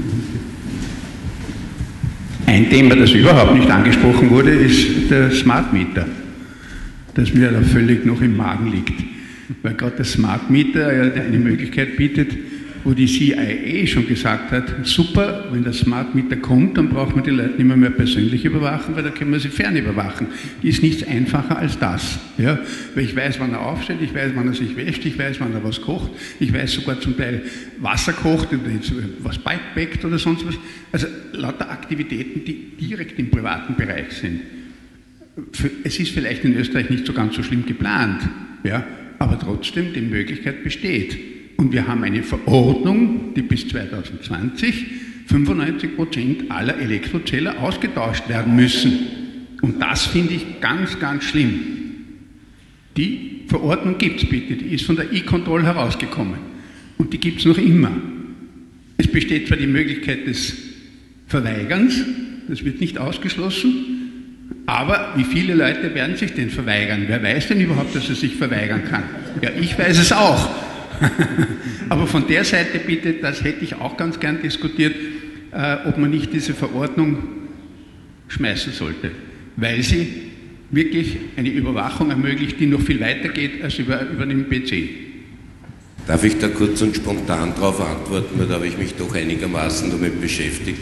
Ein Thema, das überhaupt nicht angesprochen wurde, ist der Smart Meter, das mir da völlig noch im Magen liegt. Weil gerade der Smart Meter eine Möglichkeit bietet, wo die CIA schon gesagt hat, super, wenn der Smart Meter kommt, dann braucht man die Leute nicht mehr persönlich überwachen, weil da können wir sie fernüberwachen. Die ist nichts einfacher als das. Ja? Weil ich weiß, wann er aufsteht, ich weiß, wann er sich wäscht, ich weiß, wann er was kocht, ich weiß sogar zum Teil Wasser kocht oder was backt oder sonst was. Also lauter Aktivitäten, die direkt im privaten Bereich sind. Es ist vielleicht in Österreich nicht so ganz so schlimm geplant, ja? Aber trotzdem die Möglichkeit besteht. Und wir haben eine Verordnung, die bis 2020 95% aller Elektrozähler ausgetauscht werden müssen. Und das finde ich ganz, ganz schlimm. Die Verordnung gibt es bitte, die ist von der E-Control herausgekommen. Und die gibt es noch immer. Es besteht zwar die Möglichkeit des Verweigerns, das wird nicht ausgeschlossen, aber wie viele Leute werden sich denn verweigern? Wer weiß denn überhaupt, dass er sich verweigern kann? Ja, ich weiß es auch. Aber von der Seite bitte, das hätte ich auch ganz gern diskutiert, ob man nicht diese Verordnung schmeißen sollte, weil sie wirklich eine Überwachung ermöglicht, die noch viel weiter geht als über den PC. Darf ich da kurz und spontan darauf antworten, weil da habe ich mich doch einigermaßen damit beschäftigt.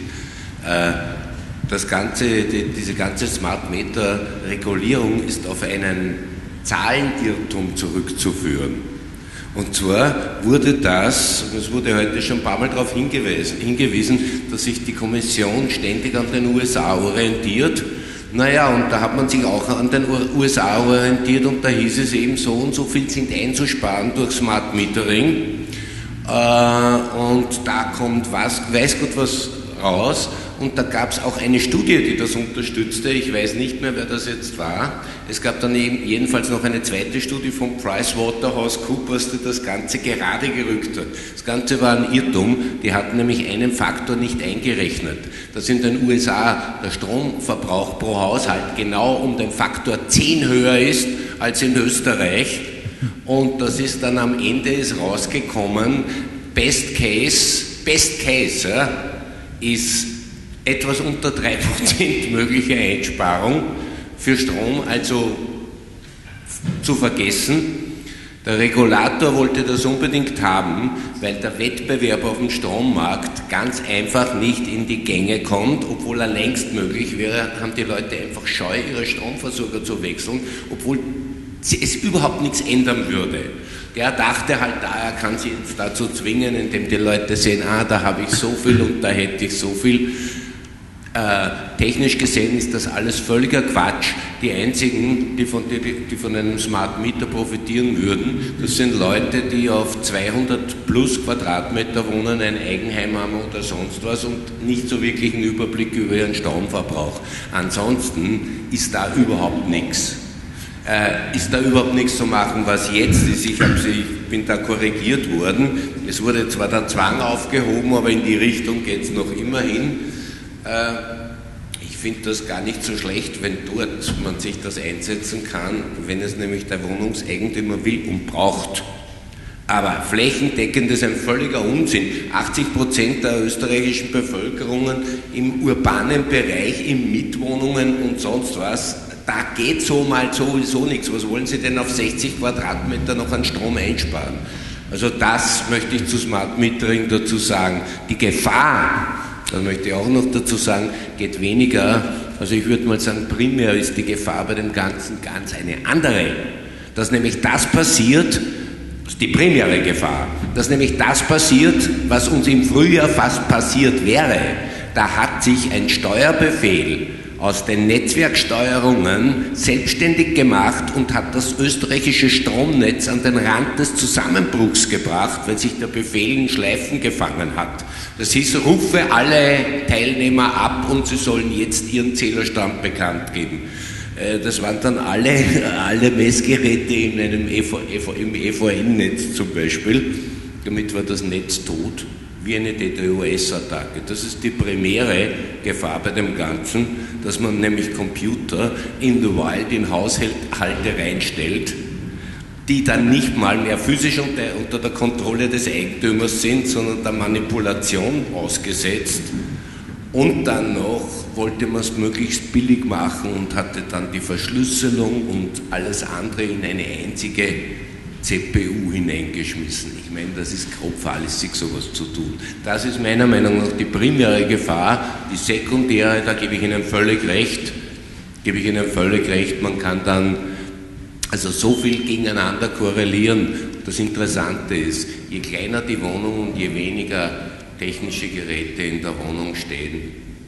Diese ganze Smart Meter Regulierung ist auf einen Zahlenirrtum zurückzuführen. Und zwar wurde es wurde heute schon ein paar Mal darauf hingewiesen, dass sich die Kommission ständig an den USA orientiert. Naja, und da hat man sich auch an den USA orientiert und da hieß es eben, so und so viel sind einzusparen durch Smart Metering. Und da kommt weiß Gott was raus. und da gab es auch eine Studie, die das unterstützte. Ich weiß nicht mehr, wer das jetzt war. Es gab dann jedenfalls noch eine zweite Studie von PricewaterhouseCoopers, die das Ganze gerade gerückt hat. Das Ganze war ein Irrtum. Die hatten nämlich einen Faktor nicht eingerechnet, dass in den USA der Stromverbrauch pro Haushalt genau um den Faktor 10 höher ist als in Österreich. Und das ist dann am Ende rausgekommen, Best Case ja, ist etwas unter 3% mögliche Einsparung für Strom, also zu vergessen. Der Regulator wollte das unbedingt haben, weil der Wettbewerb auf dem Strommarkt ganz einfach nicht in die Gänge kommt, obwohl er längst möglich wäre, haben die Leute einfach scheu, ihre Stromversorger zu wechseln, obwohl es überhaupt nichts ändern würde. Der dachte halt, er kann sie jetzt dazu zwingen, indem die Leute sehen, da habe ich so viel und da hätte ich so viel. Technisch gesehen ist das alles völliger Quatsch. Die einzigen, die von einem Smart Meter profitieren würden, das sind Leute, die auf 200 plus Quadratmeter wohnen, ein Eigenheim haben oder sonst was und nicht so wirklich einen Überblick über ihren Stromverbrauch. Ansonsten ist da überhaupt nichts. Ist da überhaupt nichts zu machen, was jetzt ist. Ich bin da korrigiert worden. Es wurde zwar der Zwang aufgehoben, aber in die Richtung geht es noch immer hin. Ich finde das gar nicht so schlecht, wenn dort man sich das einsetzen kann, wenn es nämlich der Wohnungseigentümer will und braucht. Aber flächendeckend ist ein völliger Unsinn. 80% der österreichischen Bevölkerung im urbanen Bereich, in Mietwohnungen und sonst was, da geht so mal sowieso nichts. Was wollen Sie denn auf 60 Quadratmeter noch an Strom einsparen? Also das möchte ich zu Smart Metering dazu sagen. Die Gefahr, das möchte ich auch noch dazu sagen, geht weniger, also ich würde mal sagen, primär ist die Gefahr bei dem Ganzen ganz eine andere. Dass nämlich das passiert, das ist die primäre Gefahr, dass nämlich das passiert, was uns im Frühjahr fast passiert wäre. Da hat sich ein Steuerbefehl aus den Netzwerksteuerungen selbstständig gemacht und hat das österreichische Stromnetz an den Rand des Zusammenbruchs gebracht, weil sich der Befehl in Schleifen gefangen hat. Das hieß, rufe alle Teilnehmer ab und sie sollen jetzt ihren Zählerstand bekannt geben. Das waren dann alle Messgeräte in einem im EVN-Netz zum Beispiel. Damit war das Netz tot, wie eine DDoS-Attacke. Das ist die primäre Gefahr bei dem Ganzen, dass man nämlich Computer in the wild in Haushalte reinstellt, die dann nicht mal mehr physisch unter der Kontrolle des Eigentümers sind, sondern der Manipulation ausgesetzt. Und dann noch wollte man es möglichst billig machen und hatte dann die Verschlüsselung und alles andere in eine einzige CPU hineingeschmissen. Ich meine, das ist grob fahrlässig, sowas zu tun. Das ist meiner Meinung nach die primäre Gefahr. Die sekundäre, da gebe ich Ihnen völlig recht. Man kann dann also so viel gegeneinander korrelieren. Das Interessante ist, je kleiner die Wohnung und je weniger technische Geräte in der Wohnung stehen,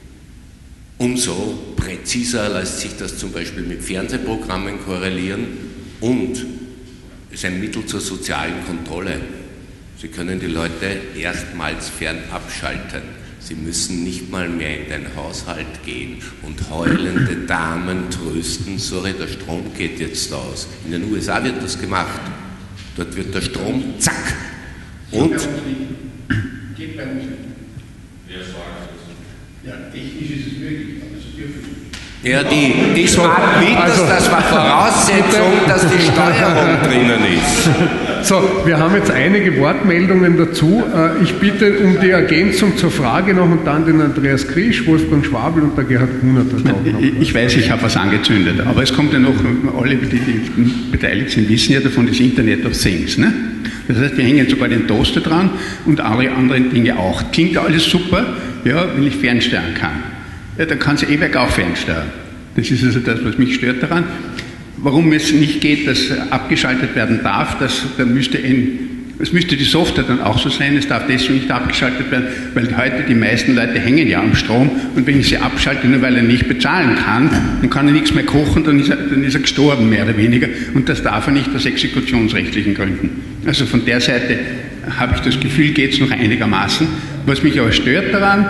umso präziser lässt sich das zum Beispiel mit Fernsehprogrammen korrelieren und ist ein Mittel zur sozialen Kontrolle. Sie können die Leute erstmals fernabschalten. Sie müssen nicht mal mehr in den Haushalt gehen und heulende Damen trösten, sorry, der Strom geht jetzt aus. In den USA wird das gemacht. Dort wird der Strom, zack. Und? Geht bei uns nicht. Ja, technisch ist es möglich, aber es dürfen. Ja, die Smart Meters, das war Voraussetzung, dass die Steuerung drinnen ist. So, wir haben jetzt einige Wortmeldungen dazu. Ich bitte um die Ergänzung zur Frage noch und dann den Andreas Krisch, Wolfgang Schwabel und der Gerhard Kunert. Ich weiß, ich habe was angezündet, aber es kommt ja noch, alle, die beteiligt sind, wissen ja davon, das Internet of Things. Ne? Das heißt, wir hängen sogar den Toaster dran und alle anderen Dinge auch. Klingt ja alles super, ja, wenn ich fernsteuern kann. Ja, dann kann sie E-Werk auch fernsteuern. Das ist also das, was mich stört daran. Warum es nicht geht, dass abgeschaltet werden darf, es müsste die Software dann auch so sein, es darf deswegen nicht abgeschaltet werden, weil heute die meisten Leute hängen ja am Strom und wenn ich sie abschalte, nur weil er nicht bezahlen kann, dann kann er nichts mehr kochen, dann ist er gestorben, mehr oder weniger. Und das darf er nicht aus exekutionsrechtlichen Gründen. Also von der Seite habe ich das Gefühl, geht es noch einigermaßen. Was mich aber stört daran,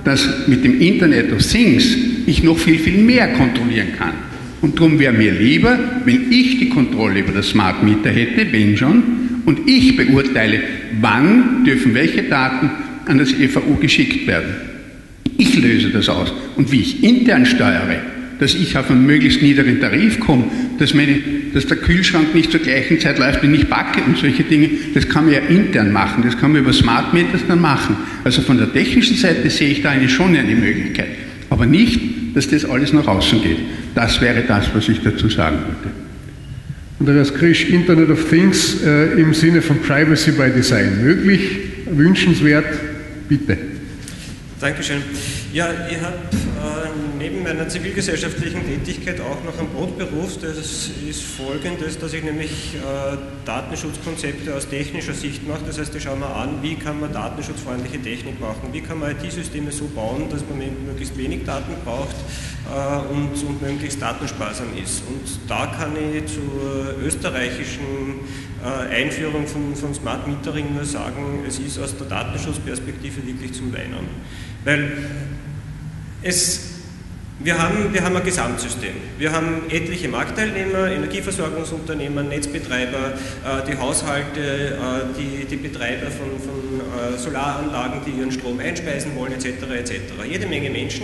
dass mit dem Internet of Things ich noch viel, viel mehr kontrollieren kann. Und darum wäre mir lieber, wenn ich die Kontrolle über das Smart Meter hätte, wenn schon, und ich beurteile, wann dürfen welche Daten an das EVU geschickt werden. Ich löse das aus. Und wie ich intern steuere, dass ich auf einen möglichst niedrigen Tarif komme, dass der Kühlschrank nicht zur gleichen Zeit läuft, wenn ich backe und solche Dinge, das kann man ja intern machen, das kann man über Smart Meters dann machen. Also von der technischen Seite sehe ich da schon eine Möglichkeit. Aber nicht, dass das alles nach außen geht. Das wäre das, was ich dazu sagen wollte. Andreas Krisch, Internet of Things im Sinne von Privacy by Design. Möglich, wünschenswert, bitte. Dankeschön. Ja, ich habe neben meiner zivilgesellschaftlichen Tätigkeit auch noch einen Brotberuf. Das ist folgendes, dass ich nämlich Datenschutzkonzepte aus technischer Sicht mache. Das heißt, ich schaue mir an, wie kann man datenschutzfreundliche Technik machen, wie kann man IT-Systeme so bauen, dass man möglichst wenig Daten braucht und möglichst datensparsam ist. Und da kann ich zur österreichischen Einführung von Smart Metering nur sagen, es ist aus der Datenschutzperspektive wirklich zum Weinen. Weil wir haben ein Gesamtsystem. Wir haben etliche Marktteilnehmer, Energieversorgungsunternehmen, Netzbetreiber, die Haushalte, die Betreiber von Solaranlagen, die ihren Strom einspeisen wollen, etc. etc. Jede Menge Menschen,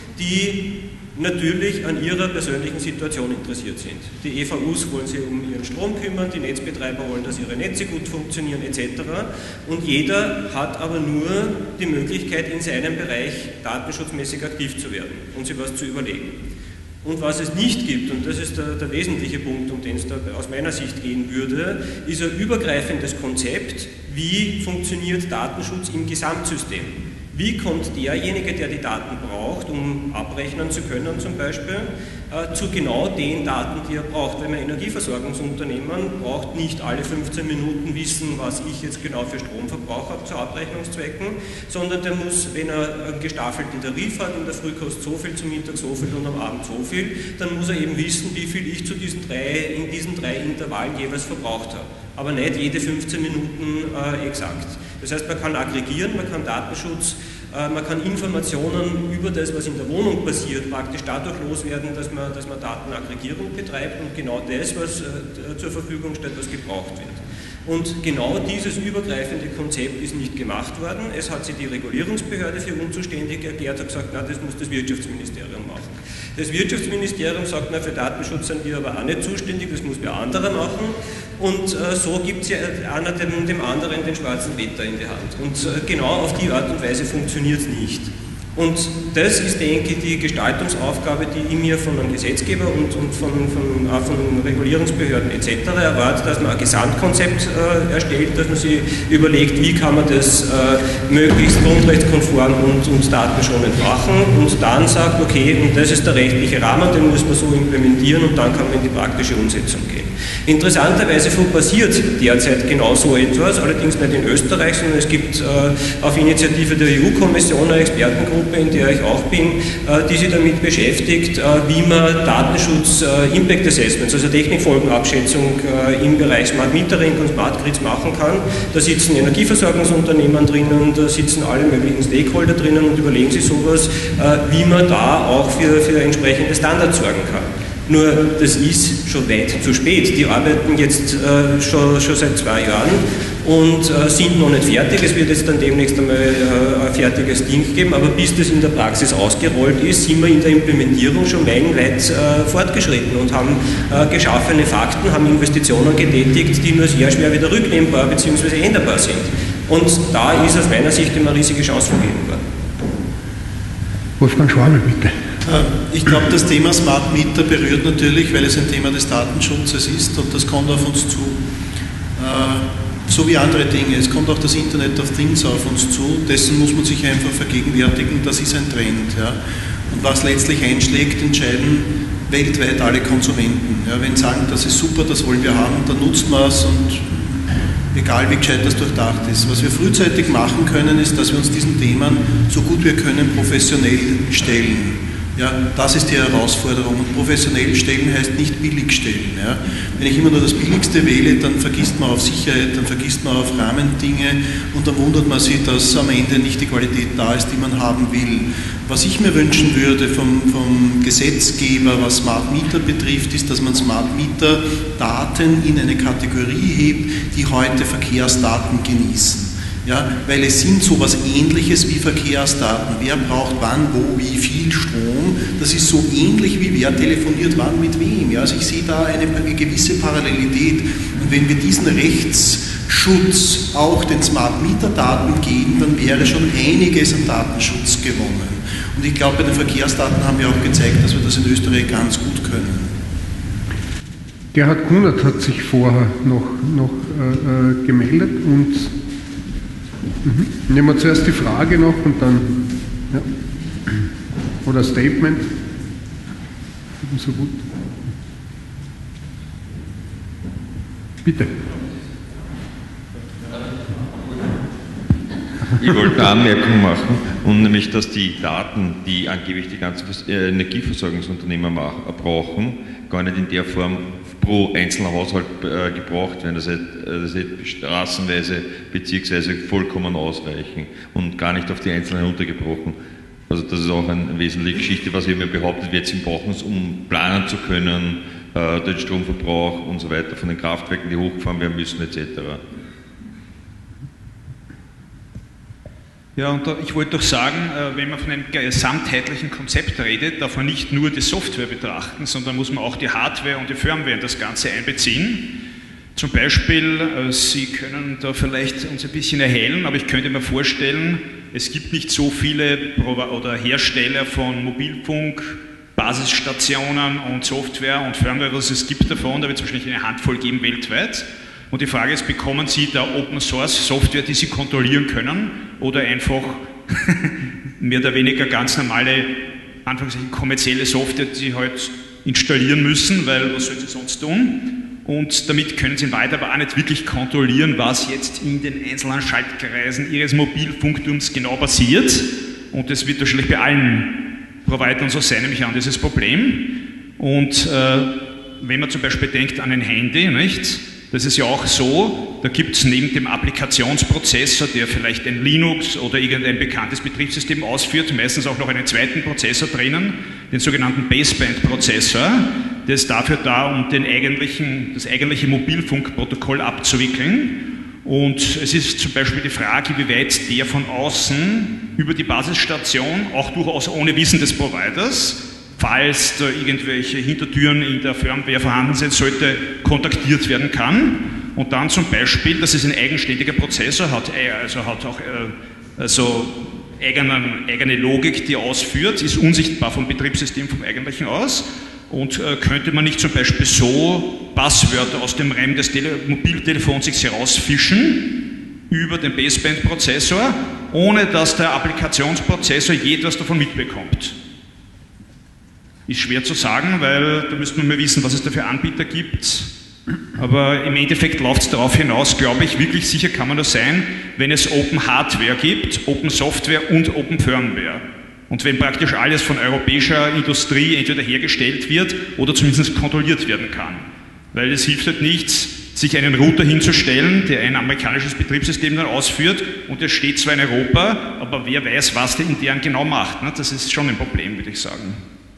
die natürlich an ihrer persönlichen Situation interessiert sind. Die EVUs wollen sich um ihren Strom kümmern, die Netzbetreiber wollen, dass ihre Netze gut funktionieren etc. Und jeder hat aber nur die Möglichkeit, in seinem Bereich datenschutzmäßig aktiv zu werden und sich was zu überlegen. Und was es nicht gibt, und das ist der wesentliche Punkt, um den es da aus meiner Sicht gehen würde, ist ein übergreifendes Konzept, wie funktioniert Datenschutz im Gesamtsystem. Wie kommt derjenige, der die Daten braucht, um abrechnen zu können zum Beispiel, zu genau den Daten, die er braucht? Weil ein Energieversorgungsunternehmen braucht nicht alle 15 Minuten wissen, was ich jetzt genau für Stromverbrauch habe zu Abrechnungszwecken, sondern der muss, wenn er einen gestaffelten Tarif hat, in der Früh kostet so viel, zum Mittag so viel und am Abend so viel, dann muss er eben wissen, wie viel ich in diesen drei Intervallen jeweils verbraucht habe. Aber nicht jede 15 Minuten exakt. Das heißt, man kann aggregieren, man kann Datenschutz, man kann Informationen über das, was in der Wohnung passiert, praktisch dadurch loswerden, dass man Datenaggregierung betreibt und genau das, was zur Verfügung steht, was gebraucht wird. Und genau dieses übergreifende Konzept ist nicht gemacht worden. Es hat sich die Regulierungsbehörde für unzuständig erklärt, hat gesagt, na, das muss das Wirtschaftsministerium machen. Das Wirtschaftsministerium sagt, na, für Datenschutz sind wir aber auch nicht zuständig, das muss wer anderer machen. Und so gibt es ja einer dem anderen den schwarzen Peter in die Hand. Und genau auf die Art und Weise funktioniert es nicht. Und das ist, denke ich, die Gestaltungsaufgabe, die ich mir von einem Gesetzgeber und von Regulierungsbehörden etc. erwarte, dass man ein Gesamtkonzept erstellt, dass man sich überlegt, wie kann man das möglichst grundrechtskonform und datenschonend machen und dann sagt, okay, und das ist der rechtliche Rahmen, den muss man so implementieren und dann kann man in die praktische Umsetzung gehen. Interessanterweise passiert derzeit genau so etwas, allerdings nicht in Österreich, sondern es gibt auf Initiative der EU-Kommission eine Expertengruppe, in der ich auch bin, die sich damit beschäftigt, wie man Datenschutz Impact Assessments, also Technikfolgenabschätzung im Bereich Smart Metering und Smart Grids machen kann. Da sitzen Energieversorgungsunternehmen drinnen, da sitzen alle möglichen Stakeholder drinnen und überlegen sich sowas, wie man da auch für entsprechende Standards sorgen kann. Nur, das ist schon weit zu spät. Die arbeiten jetzt schon seit 2 Jahren und sind noch nicht fertig. Es wird jetzt dann demnächst einmal ein fertiges Ding geben, aber bis das in der Praxis ausgerollt ist, sind wir in der Implementierung schon meilenweit fortgeschritten und haben geschaffene Fakten, haben Investitionen getätigt, die nur sehr schwer wieder rücknehmbar bzw. änderbar sind. Und da ist aus meiner Sicht immer eine riesige Chance vergeben worden. Wolfgang Schwabel, bitte. Ich glaube, das Thema Smart Meter berührt natürlich, weil es ein Thema des Datenschutzes ist und das kommt auf uns zu. So wie andere Dinge. Es kommt auch das Internet of Things auf uns zu. Dessen muss man sich einfach vergegenwärtigen, das ist ein Trend. Ja. Und was letztlich einschlägt, entscheiden weltweit alle Konsumenten. Ja, wenn sie sagen, das ist super, das wollen wir haben, dann nutzt man es und egal wie gescheit das durchdacht ist. Was wir frühzeitig machen können, ist, dass wir uns diesen Themen so gut wir können professionell stellen. Ja, das ist die Herausforderung. Und professionell stellen heißt nicht billig stellen. Ja. Wenn ich immer nur das Billigste wähle, dann vergisst man auf Sicherheit, dann vergisst man auf Rahmendinge und dann wundert man sich, dass am Ende nicht die Qualität da ist, die man haben will. Was ich mir wünschen würde vom Gesetzgeber, was Smart Meter betrifft, ist, dass man Smart Meter Daten in eine Kategorie hebt, die heute Verkehrsdaten genießen. Ja, weil es sind so etwas Ähnliches wie Verkehrsdaten. Wer braucht wann, wo, wie viel Strom? Das ist so ähnlich wie wer telefoniert wann mit wem. Ja, also ich sehe da eine gewisse Parallelität. Und wenn wir diesen Rechtsschutz auch den Smart Meter Daten geben, dann wäre schon einiges an Datenschutz gewonnen. Und ich glaube, bei den Verkehrsdaten haben wir auch gezeigt, dass wir das in Österreich ganz gut können. Gerhard Kunert hat sich vorher noch gemeldet und nehmen wir zuerst die Frage noch und dann, ja. Oder Statement. So gut. Bitte. Ich wollte eine Anmerkung machen, und nämlich, dass die Daten, die angeblich die ganzen Energieversorgungsunternehmen brauchen, gar nicht in der Form pro einzelner Haushalt gebraucht werden, das heißt straßenweise bzw. vollkommen ausreichen und gar nicht auf die Einzelnen runtergebrochen. Also das ist auch eine wesentliche Geschichte, was immer behauptet wird, sie brauchen es, um planen zu können, den Stromverbrauch und so weiter von den Kraftwerken, die hochgefahren werden müssen etc. Ja, und ich wollte doch sagen, wenn man von einem gesamtheitlichen Konzept redet, darf man nicht nur die Software betrachten, sondern muss man auch die Hardware und die Firmware in das Ganze einbeziehen. Zum Beispiel, Sie können da vielleicht uns ein bisschen erhellen, aber ich könnte mir vorstellen, es gibt nicht so viele Hersteller von Mobilfunk, Basisstationen und Software und Firmware, was es gibt davon, da wird es wahrscheinlich eine Handvoll geben weltweit. Und die Frage ist, bekommen Sie da Open Source Software, die Sie kontrollieren können, oder einfach mehr oder weniger ganz normale, anfangs kommerzielle Software, die Sie halt installieren müssen, weil was sollen Sie sonst tun? Und damit können Sie weiter aber auch nicht wirklich kontrollieren, was jetzt in den einzelnen Schaltkreisen Ihres Mobilfunkturms genau passiert. Und das wird wahrscheinlich bei allen Providern so sein, nämlich an dieses Problem. Und wenn man zum Beispiel denkt an ein Handy, nicht? Das ist ja auch so, da gibt es neben dem Applikationsprozessor, der vielleicht ein Linux oder irgendein bekanntes Betriebssystem ausführt, meistens auch noch einen zweiten Prozessor drinnen, den sogenannten Baseband-Prozessor, der ist dafür da, um das eigentliche Mobilfunkprotokoll abzuwickeln. Und es ist zum Beispiel die Frage, wie weit der von außen über die Basisstation, auch durchaus ohne Wissen des Providers, falls da irgendwelche Hintertüren in der Firmware vorhanden sind, sollte kontaktiert werden kann. Und dann zum Beispiel, das ist ein eigenständiger Prozessor, hat auch eigene Logik, die er ausführt, ist unsichtbar vom Betriebssystem, vom eigentlichen aus. Und könnte man nicht zum Beispiel so Passwörter aus dem RAM des Mobiltelefons sich herausfischen über den Baseband-Prozessor, ohne dass der Applikationsprozessor je etwas davon mitbekommt? Ist schwer zu sagen, weil da müsste man mal wissen, was es da für Anbieter gibt. Aber im Endeffekt läuft es darauf hinaus, glaube ich, wirklich sicher kann man das sein, wenn es Open Hardware gibt, Open Software und Open Firmware. Und wenn praktisch alles von europäischer Industrie entweder hergestellt wird oder zumindest kontrolliert werden kann. Weil es hilft halt nichts, sich einen Router hinzustellen, der ein amerikanisches Betriebssystem dann ausführt und der steht zwar in Europa, aber wer weiß, was der intern genau macht. Das ist schon ein Problem, würde ich sagen.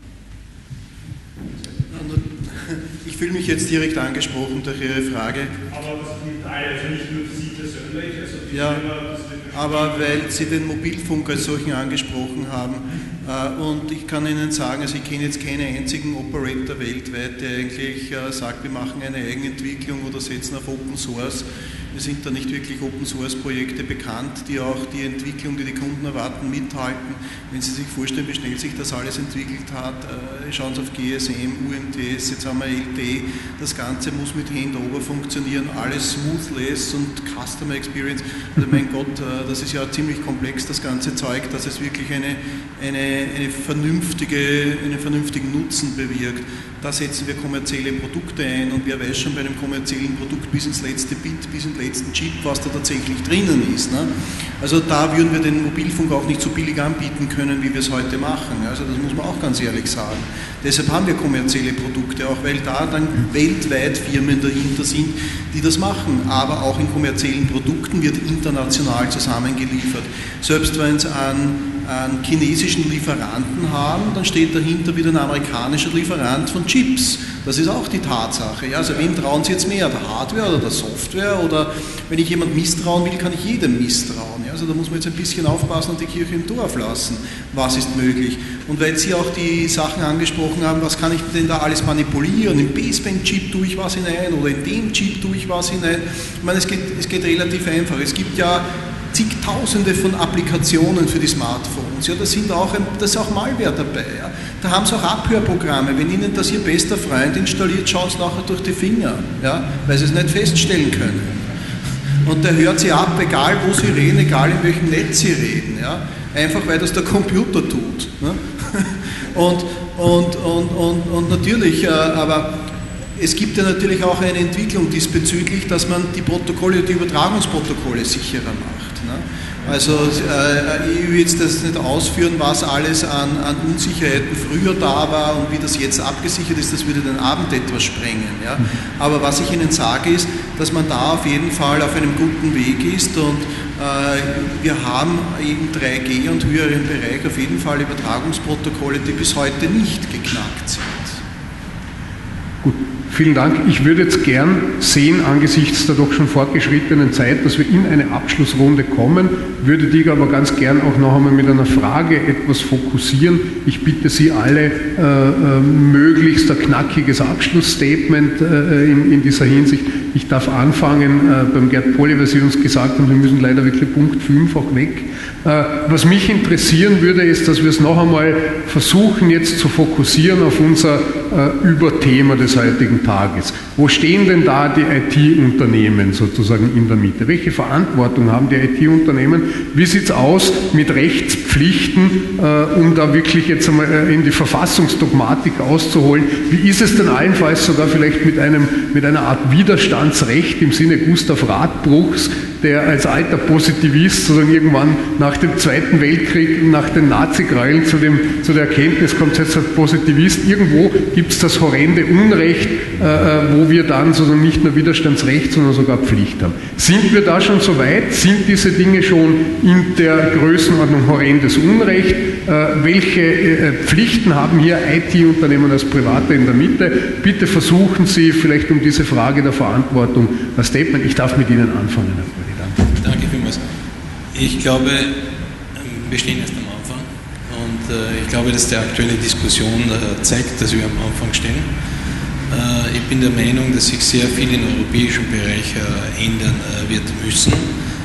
Ich fühle mich jetzt direkt angesprochen durch Ihre Frage. Aber das gilt also nicht nur für Sie persönlich? Also ja, aber weil Sie den Mobilfunk als solchen angesprochen haben. Und ich kann Ihnen sagen, also ich kenne jetzt keinen einzigen Operator weltweit, der eigentlich sagt, wir machen eine Eigenentwicklung oder setzen auf Open Source. Wir sind da nicht wirklich Open Source Projekte bekannt, die auch die Entwicklung, die die Kunden erwarten, mithalten. Wenn Sie sich vorstellen, wie schnell sich das alles entwickelt hat, schauen Sie auf GSM, UMTS, jetzt haben wir LTE, das Ganze muss mit Handover funktionieren, alles smoothless und Customer Experience. Also mein Gott, das ist ja ziemlich komplex, das ganze Zeug, dass es wirklich eine einen vernünftigen Nutzen bewirkt. Da setzen wir kommerzielle Produkte ein und wer weiß schon bei einem kommerziellen Produkt bis ins letzte Bit, bis in den letzten Chip, was da tatsächlich drinnen ist. Ne? Also da würden wir den Mobilfunk auch nicht so billig anbieten können, wie wir es heute machen. Also das muss man auch ganz ehrlich sagen. Deshalb haben wir kommerzielle Produkte, auch weil da dann weltweit Firmen dahinter sind, die das machen. Aber auch in kommerziellen Produkten wird international zusammengeliefert. Selbst wenn es an chinesischen Lieferanten haben, dann steht dahinter wieder ein amerikanischer Lieferant von Chips. Das ist auch die Tatsache. Ja, also wem trauen Sie jetzt mehr, der Hardware oder der Software? Oder wenn ich jemand misstrauen will, kann ich jedem misstrauen. Ja, also da muss man jetzt ein bisschen aufpassen und die Kirche im Dorf lassen. Was ist möglich? Und weil Sie auch die Sachen angesprochen haben, was kann ich denn da alles manipulieren? Im Baseband-Chip tue ich was hinein oder in dem Chip tue ich was hinein. Ich meine, es geht relativ einfach. Es gibt ja zigtausende von Applikationen für die Smartphones. Ja, da ist auch Malware dabei. Ja. Da haben sie auch Abhörprogramme. Wenn Ihnen das Ihr bester Freund installiert, schauen Sie nachher durch die Finger, ja, weil Sie es nicht feststellen können. Und der hört Sie ab, egal wo Sie reden, egal in welchem Netz Sie reden. Ja. Einfach weil das der Computer tut. Ne. Und natürlich, aber es gibt ja natürlich auch eine Entwicklung diesbezüglich, dass man die Übertragungsprotokolle sicherer macht. Ne? Also ich will jetzt das nicht ausführen, was alles an Unsicherheiten früher da war und wie das jetzt abgesichert ist, das würde den Abend etwas sprengen. Ja? Aber was ich Ihnen sage ist, dass man da auf jeden Fall auf einem guten Weg ist und wir haben eben 3G und höheren Bereich auf jeden Fall Übertragungsprotokolle, die bis heute nicht geknackt sind. Gut, vielen Dank. Ich würde jetzt gern sehen, angesichts der doch schon fortgeschrittenen Zeit, dass wir in eine Abschlussrunde kommen, würde die aber ganz gern auch noch einmal mit einer Frage etwas fokussieren. Ich bitte Sie alle, möglichst ein knackiges Abschlussstatement in dieser Hinsicht. Ich darf anfangen beim Gerd Polly, weil Sie uns gesagt haben, wir müssen leider wirklich Punkt 5 auch weg. Was mich interessieren würde, ist, dass wir es noch einmal versuchen, jetzt zu fokussieren auf unser Überthema des heutigen Tages. Wo stehen denn da die IT-Unternehmen sozusagen in der Mitte? Welche Verantwortung haben die IT-Unternehmen? Wie sieht es aus mit Rechtspflichten, um da wirklich jetzt einmal in die Verfassungsdogmatik auszuholen? Wie ist es denn allenfalls sogar vielleicht mit einer Art Widerstandsrecht im Sinne Gustav Radbruchs, der als alter Positivist sozusagen irgendwann nach dem Zweiten Weltkrieg, nach den Nazi-Gräueln zu der Erkenntnis kommt, jetzt als Positivist, irgendwo gibt es das horrende Unrecht, wo wir dann sozusagen nicht nur Widerstandsrecht, sondern sogar Pflicht haben. Sind wir da schon so weit? Sind diese Dinge schon in der Größenordnung horrendes Unrecht? Welche Pflichten haben hier IT-Unternehmen als Private in der Mitte? Bitte versuchen Sie vielleicht um diese Frage der Verantwortung ein Statement. Ich darf mit Ihnen anfangen, Herr Polly. Danke vielmals. Ich glaube, wir stehen erst am Anfang und ich glaube, dass die aktuelle Diskussion zeigt, dass wir am Anfang stehen. Ich bin der Meinung, dass sich sehr viel im europäischen Bereich ändern wird müssen.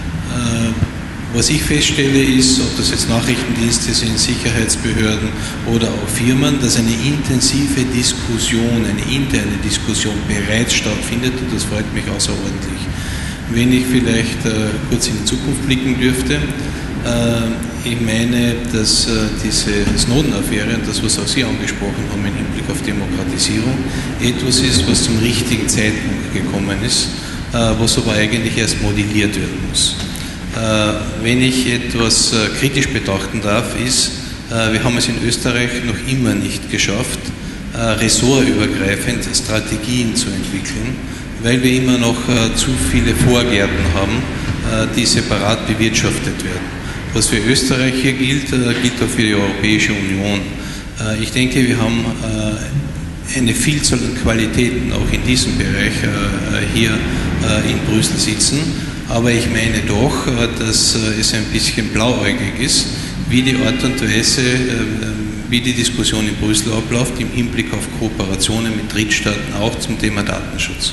Was ich feststelle ist, ob das jetzt Nachrichtendienste sind, Sicherheitsbehörden oder auch Firmen, dass eine intensive Diskussion, eine interne Diskussion bereits stattfindet und das freut mich außerordentlich. Wenn ich vielleicht kurz in die Zukunft blicken dürfte, ich meine, dass diese Snowden-Affäre und das, was auch Sie angesprochen haben im Hinblick auf Demokratisierung, etwas ist, was zum richtigen Zeitpunkt gekommen ist, was aber eigentlich erst modelliert werden muss. Wenn ich etwas kritisch betrachten darf, ist, wir haben es in Österreich noch immer nicht geschafft, ressortübergreifend Strategien zu entwickeln, weil wir immer noch zu viele Vorgärten haben, die separat bewirtschaftet werden. Was für Österreich hier gilt, gilt auch für die Europäische Union. Ich denke, wir haben eine Vielzahl an Qualitäten auch in diesem Bereich hier in Brüssel sitzen. Aber ich meine doch, dass es ein bisschen blauäugig ist, wie die Art und Weise, wie die Diskussion in Brüssel abläuft, im Hinblick auf Kooperationen mit Drittstaaten, auch zum Thema Datenschutz.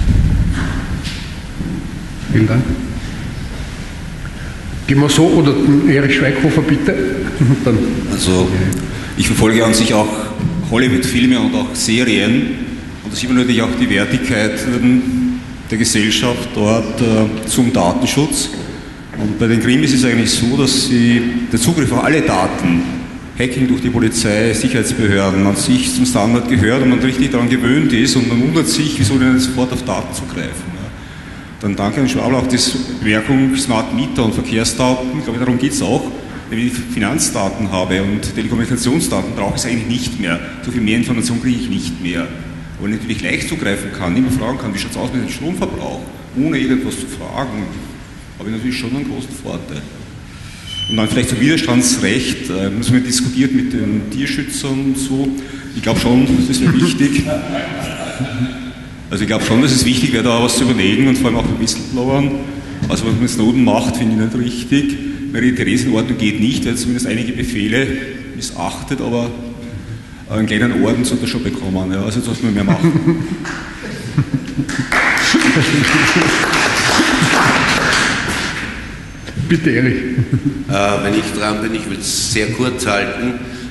Vielen Dank. Gehen wir so, oder Erich Schweighofer, bitte. Dann. Also, ich verfolge an sich auch Hollywood-Filme und auch Serien und da sieht man natürlich auch die Wertigkeit der Gesellschaft dort zum Datenschutz. Und bei den Krimis ist es eigentlich so, dass der Zugriff auf alle Daten Hacking durch die Polizei, Sicherheitsbehörden, man sich zum Standard gehört und man richtig daran gewöhnt ist und man wundert sich, wieso denn sofort auf Daten zugreifen. Ja. Dann danke an Schwabel auch die Bemerkung Smart Meter und Verkehrsdaten. Ich glaube, darum geht es auch. Wenn ich Finanzdaten habe und Telekommunikationsdaten, brauche ich es eigentlich nicht mehr. So viel mehr Information kriege ich nicht mehr. Aber wenn ich natürlich leicht zugreifen kann, immer fragen kann, wie schaut es aus mit dem Stromverbrauch, ohne irgendwas zu fragen, habe ich natürlich schon einen großen Vorteil. Und dann vielleicht zum Widerstandsrecht, das wird diskutiert mit den Tierschützern und so. Ich glaube schon, das ist wichtig. Also ich glaube schon, dass es wichtig wäre, da was zu überlegen und vor allem auch bei Whistleblowern. Also was man mit Snowden macht, finde ich nicht richtig. Die Theresienordnung geht nicht, weil zumindest einige Befehle missachtet, aber einen kleinen Orden sollte er schon bekommen. Ja. Also jetzt sollte man mehr machen. Bitte, Erich. Wenn ich dran bin, ich will es sehr kurz halten.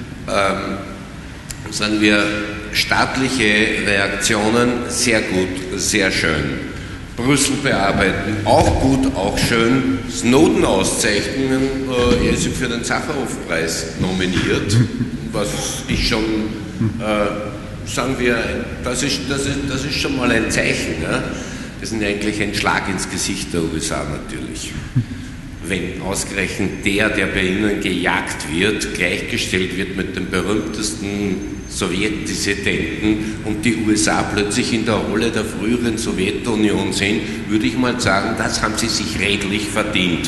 Sagen wir, staatliche Reaktionen sehr gut, sehr schön. Brüssel bearbeiten, auch gut, auch schön. Snowden-Auszeichnungen, er ist für den Sacharow-Preis nominiert, was ich schon, sagen wir, das ist schon mal ein Zeichen. Ja? Das ist eigentlich ein Schlag ins Gesicht der USA natürlich. Wenn ausgerechnet der bei ihnen gejagt wird, gleichgestellt wird mit dem berühmtesten Sowjetdissidenten und die USA plötzlich in der Rolle der früheren Sowjetunion sind, würde ich mal sagen, das haben sie sich redlich verdient.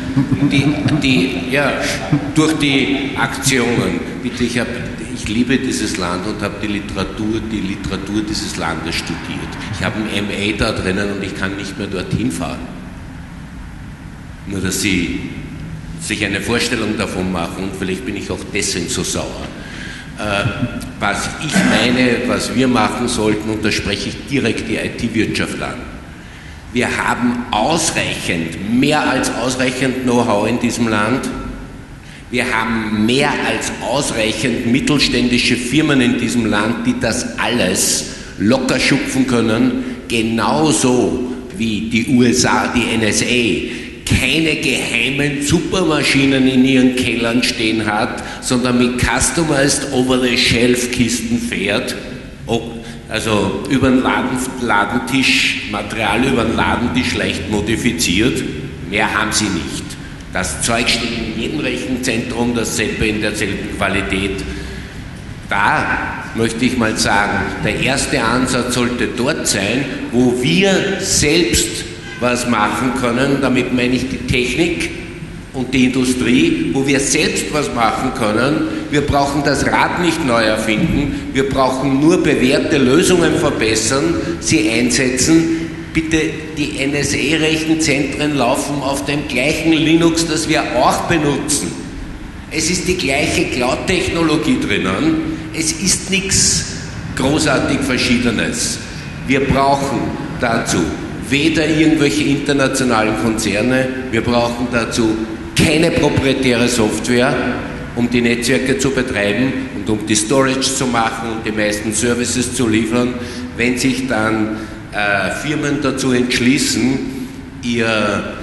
Durch die Aktionen, bitte, ich liebe dieses Land und habe die Literatur dieses Landes studiert. Ich habe ein MA da drinnen und ich kann nicht mehr dorthin fahren. Nur, dass Sie sich eine Vorstellung davon machen, und vielleicht bin ich auch deswegen so sauer. Was ich meine, was wir machen sollten, und da spreche ich direkt die IT-Wirtschaft an. Wir haben mehr als ausreichend Know-how in diesem Land. Wir haben mehr als ausreichend mittelständische Firmen in diesem Land, die das alles locker schupfen können, genauso wie die USA, die NSA, keine geheimen Supermaschinen in ihren Kellern stehen hat, sondern mit customized over-the-shelf-Kisten fährt, also über den Ladentisch, Material über den Ladentisch leicht modifiziert. Mehr haben sie nicht. Das Zeug steht in jedem Rechenzentrum, dasselbe in derselben Qualität. Da möchte ich mal sagen, der erste Ansatz sollte dort sein, wo wir selbst was machen können, damit meine ich die Technik und die Industrie, wo wir selbst was machen können. Wir brauchen das Rad nicht neu erfinden, wir brauchen nur bewährte Lösungen verbessern, sie einsetzen. Bitte, die NSA-Rechenzentren laufen auf dem gleichen Linux, das wir auch benutzen. Es ist die gleiche Cloud-Technologie drinnen, es ist nichts großartig Verschiedenes. Wir brauchen dazu weder irgendwelche internationalen Konzerne, wir brauchen dazu keine proprietäre Software, um die Netzwerke zu betreiben und um die Storage zu machen und die meisten Services zu liefern. Wenn sich dann Firmen dazu entschließen, ihre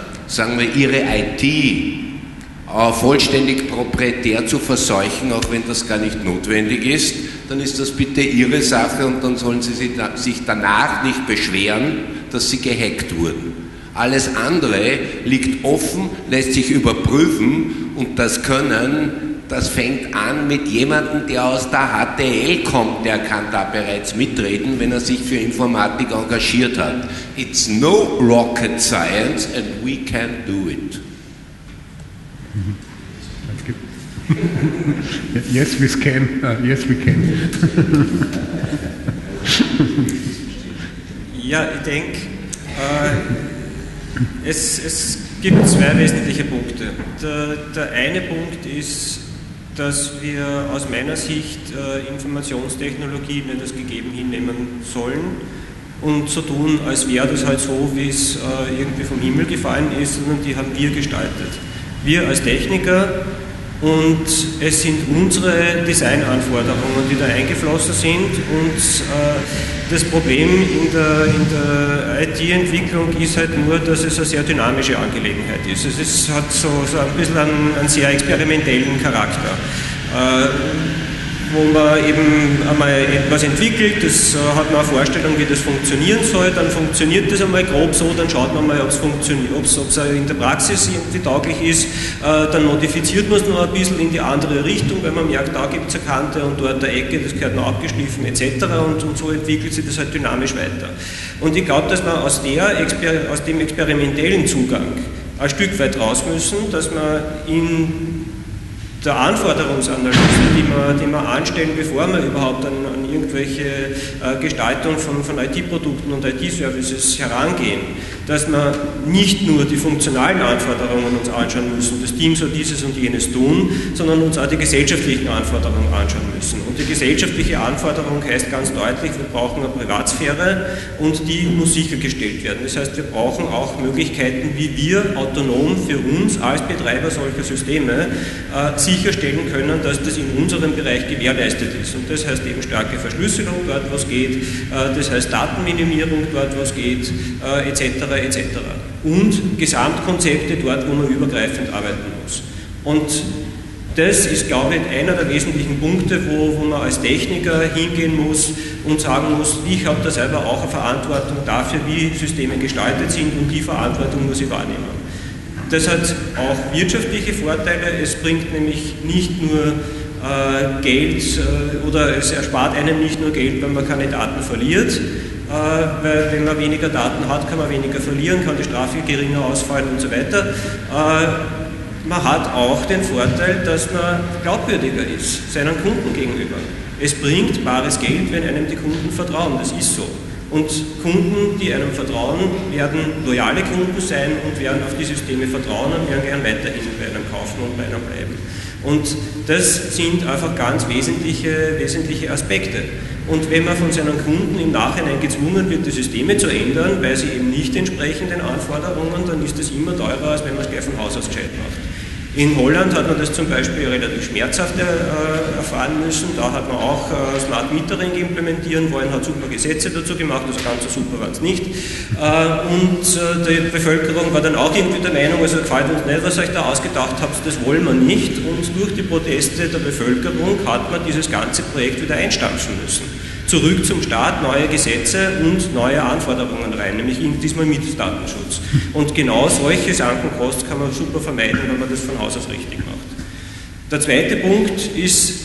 IT vollständig proprietär zu verseuchen, auch wenn das gar nicht notwendig ist, dann ist das bitte ihre Sache und dann sollen sie sich danach nicht beschweren, dass sie gehackt wurden. Alles andere liegt offen, lässt sich überprüfen und das fängt an mit jemandem, der aus der HTL kommt, der kann da bereits mitreden, wenn er sich für Informatik engagiert hat. It's no rocket science and we can do it. Yes, we can. Yes, we can. Ja, ich denke, es gibt zwei wesentliche Punkte. Der eine Punkt ist, dass wir aus meiner Sicht Informationstechnologie nicht als gegeben hinnehmen sollen und so tun, als wäre das halt so, wie es irgendwie vom Himmel gefallen ist, sondern die haben wir gestaltet. Wir als Techniker, und es sind unsere Designanforderungen, die da eingeflossen sind, und das Problem in der IT-Entwicklung ist halt nur, dass es eine sehr dynamische Angelegenheit ist. Es hat so ein bisschen einen sehr experimentellen Charakter. wo man eben einmal etwas entwickelt, das hat man eine Vorstellung, wie das funktionieren soll, dann funktioniert das einmal grob so, dann schaut man mal, ob es funktioniert, ob es in der Praxis irgendwie tauglich ist, dann modifiziert man es noch ein bisschen in die andere Richtung, weil man merkt, da gibt es eine Kante und dort eine Ecke, das gehört noch abgeschliffen etc. und so entwickelt sich das halt dynamisch weiter. Und ich glaube, dass wir aus dem experimentellen Zugang ein Stück weit raus müssen, dass man in der Anforderungsanalyse, die wir anstellen, bevor wir überhaupt an irgendwelche Gestaltung von IT-Produkten und IT-Services herangehen, dass wir nicht nur die funktionalen Anforderungen uns anschauen müssen, das Team soll dieses und jenes tun, sondern uns auch die gesellschaftlichen Anforderungen anschauen müssen. Und die gesellschaftliche Anforderung heißt ganz deutlich, wir brauchen eine Privatsphäre und die muss sichergestellt werden. Das heißt, wir brauchen auch Möglichkeiten, wie wir autonom für uns als Betreiber solcher Systeme sicherstellen können, dass das in unserem Bereich gewährleistet ist. Und das heißt eben starke Verschlüsselung dort, wo es geht, das heißt Datenminimierung dort, wo es geht, etc. etc. Und Gesamtkonzepte dort, wo man übergreifend arbeiten muss. Und das ist, glaube ich, einer der wesentlichen Punkte, wo man als Techniker hingehen muss und sagen muss, ich habe da selber auch eine Verantwortung dafür, wie Systeme gestaltet sind und die Verantwortung muss ich wahrnehmen. Das hat auch wirtschaftliche Vorteile, es bringt nämlich nicht nur Geld oder es erspart einem nicht nur Geld, wenn man keine Daten verliert, weil wenn man weniger Daten hat, kann man weniger verlieren, kann die Strafe geringer ausfallen und so weiter. Man hat auch den Vorteil, dass man glaubwürdiger ist, seinen Kunden gegenüber. Es bringt bares Geld, wenn einem die Kunden vertrauen, das ist so. Und Kunden, die einem vertrauen, werden loyale Kunden sein und werden auf die Systeme vertrauen und werden gern weiterhin bei einem kaufen und bei einem bleiben. Und das sind einfach ganz wesentliche Aspekte. Und wenn man von seinen Kunden im Nachhinein gezwungen wird, die Systeme zu ändern, weil sie eben nicht entsprechen den Anforderungen, dann ist das immer teurer, als wenn man es gleich von Haus aus gescheit macht. In Holland hat man das zum Beispiel relativ schmerzhaft erfahren müssen. Da hat man auch Smart Metering implementieren wollen, hat super Gesetze dazu gemacht, also ganz so super waren es nicht. Und die Bevölkerung war dann auch irgendwie der Meinung, also gefällt uns nicht, was ihr euch da ausgedacht habt, das wollen wir nicht. Und durch die Proteste der Bevölkerung hat man dieses ganze Projekt wieder einstampfen müssen. Zurück zum Staat, neue Gesetze und neue Anforderungen rein, nämlich diesmal mit Datenschutz. Und genau solche Sankenkosten kann man super vermeiden, wenn man das von Haus aus richtig macht. Der zweite Punkt ist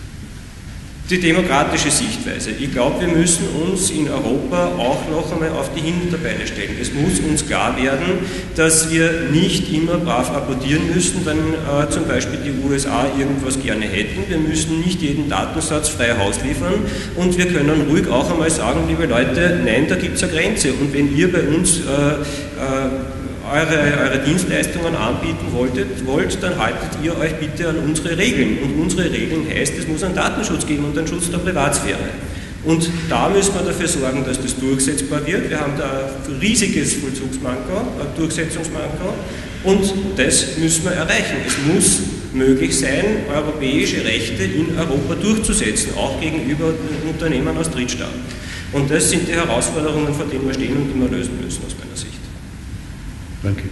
die demokratische Sichtweise. Ich glaube, wir müssen uns in Europa auch noch einmal auf die Hinterbeine stellen. Es muss uns klar werden, dass wir nicht immer brav applaudieren müssen, wenn zum Beispiel die USA irgendwas gerne hätten. Wir müssen nicht jeden Datensatz frei Haus liefern und wir können ruhig auch einmal sagen, liebe Leute, nein, da gibt es eine Grenze. Und wenn ihr bei uns eure Dienstleistungen anbieten wollt, dann haltet ihr euch bitte an unsere Regeln. Und unsere Regeln heißt, es muss einen Datenschutz geben und einen Schutz der Privatsphäre. Und da müssen wir dafür sorgen, dass das durchsetzbar wird. Wir haben da ein riesiges Vollzugsmanko, ein Durchsetzungsmanko und das müssen wir erreichen. Es muss möglich sein, europäische Rechte in Europa durchzusetzen, auch gegenüber Unternehmen aus Drittstaaten. Und das sind die Herausforderungen, vor denen wir stehen und die wir lösen müssen aus meiner Sicht. Danke.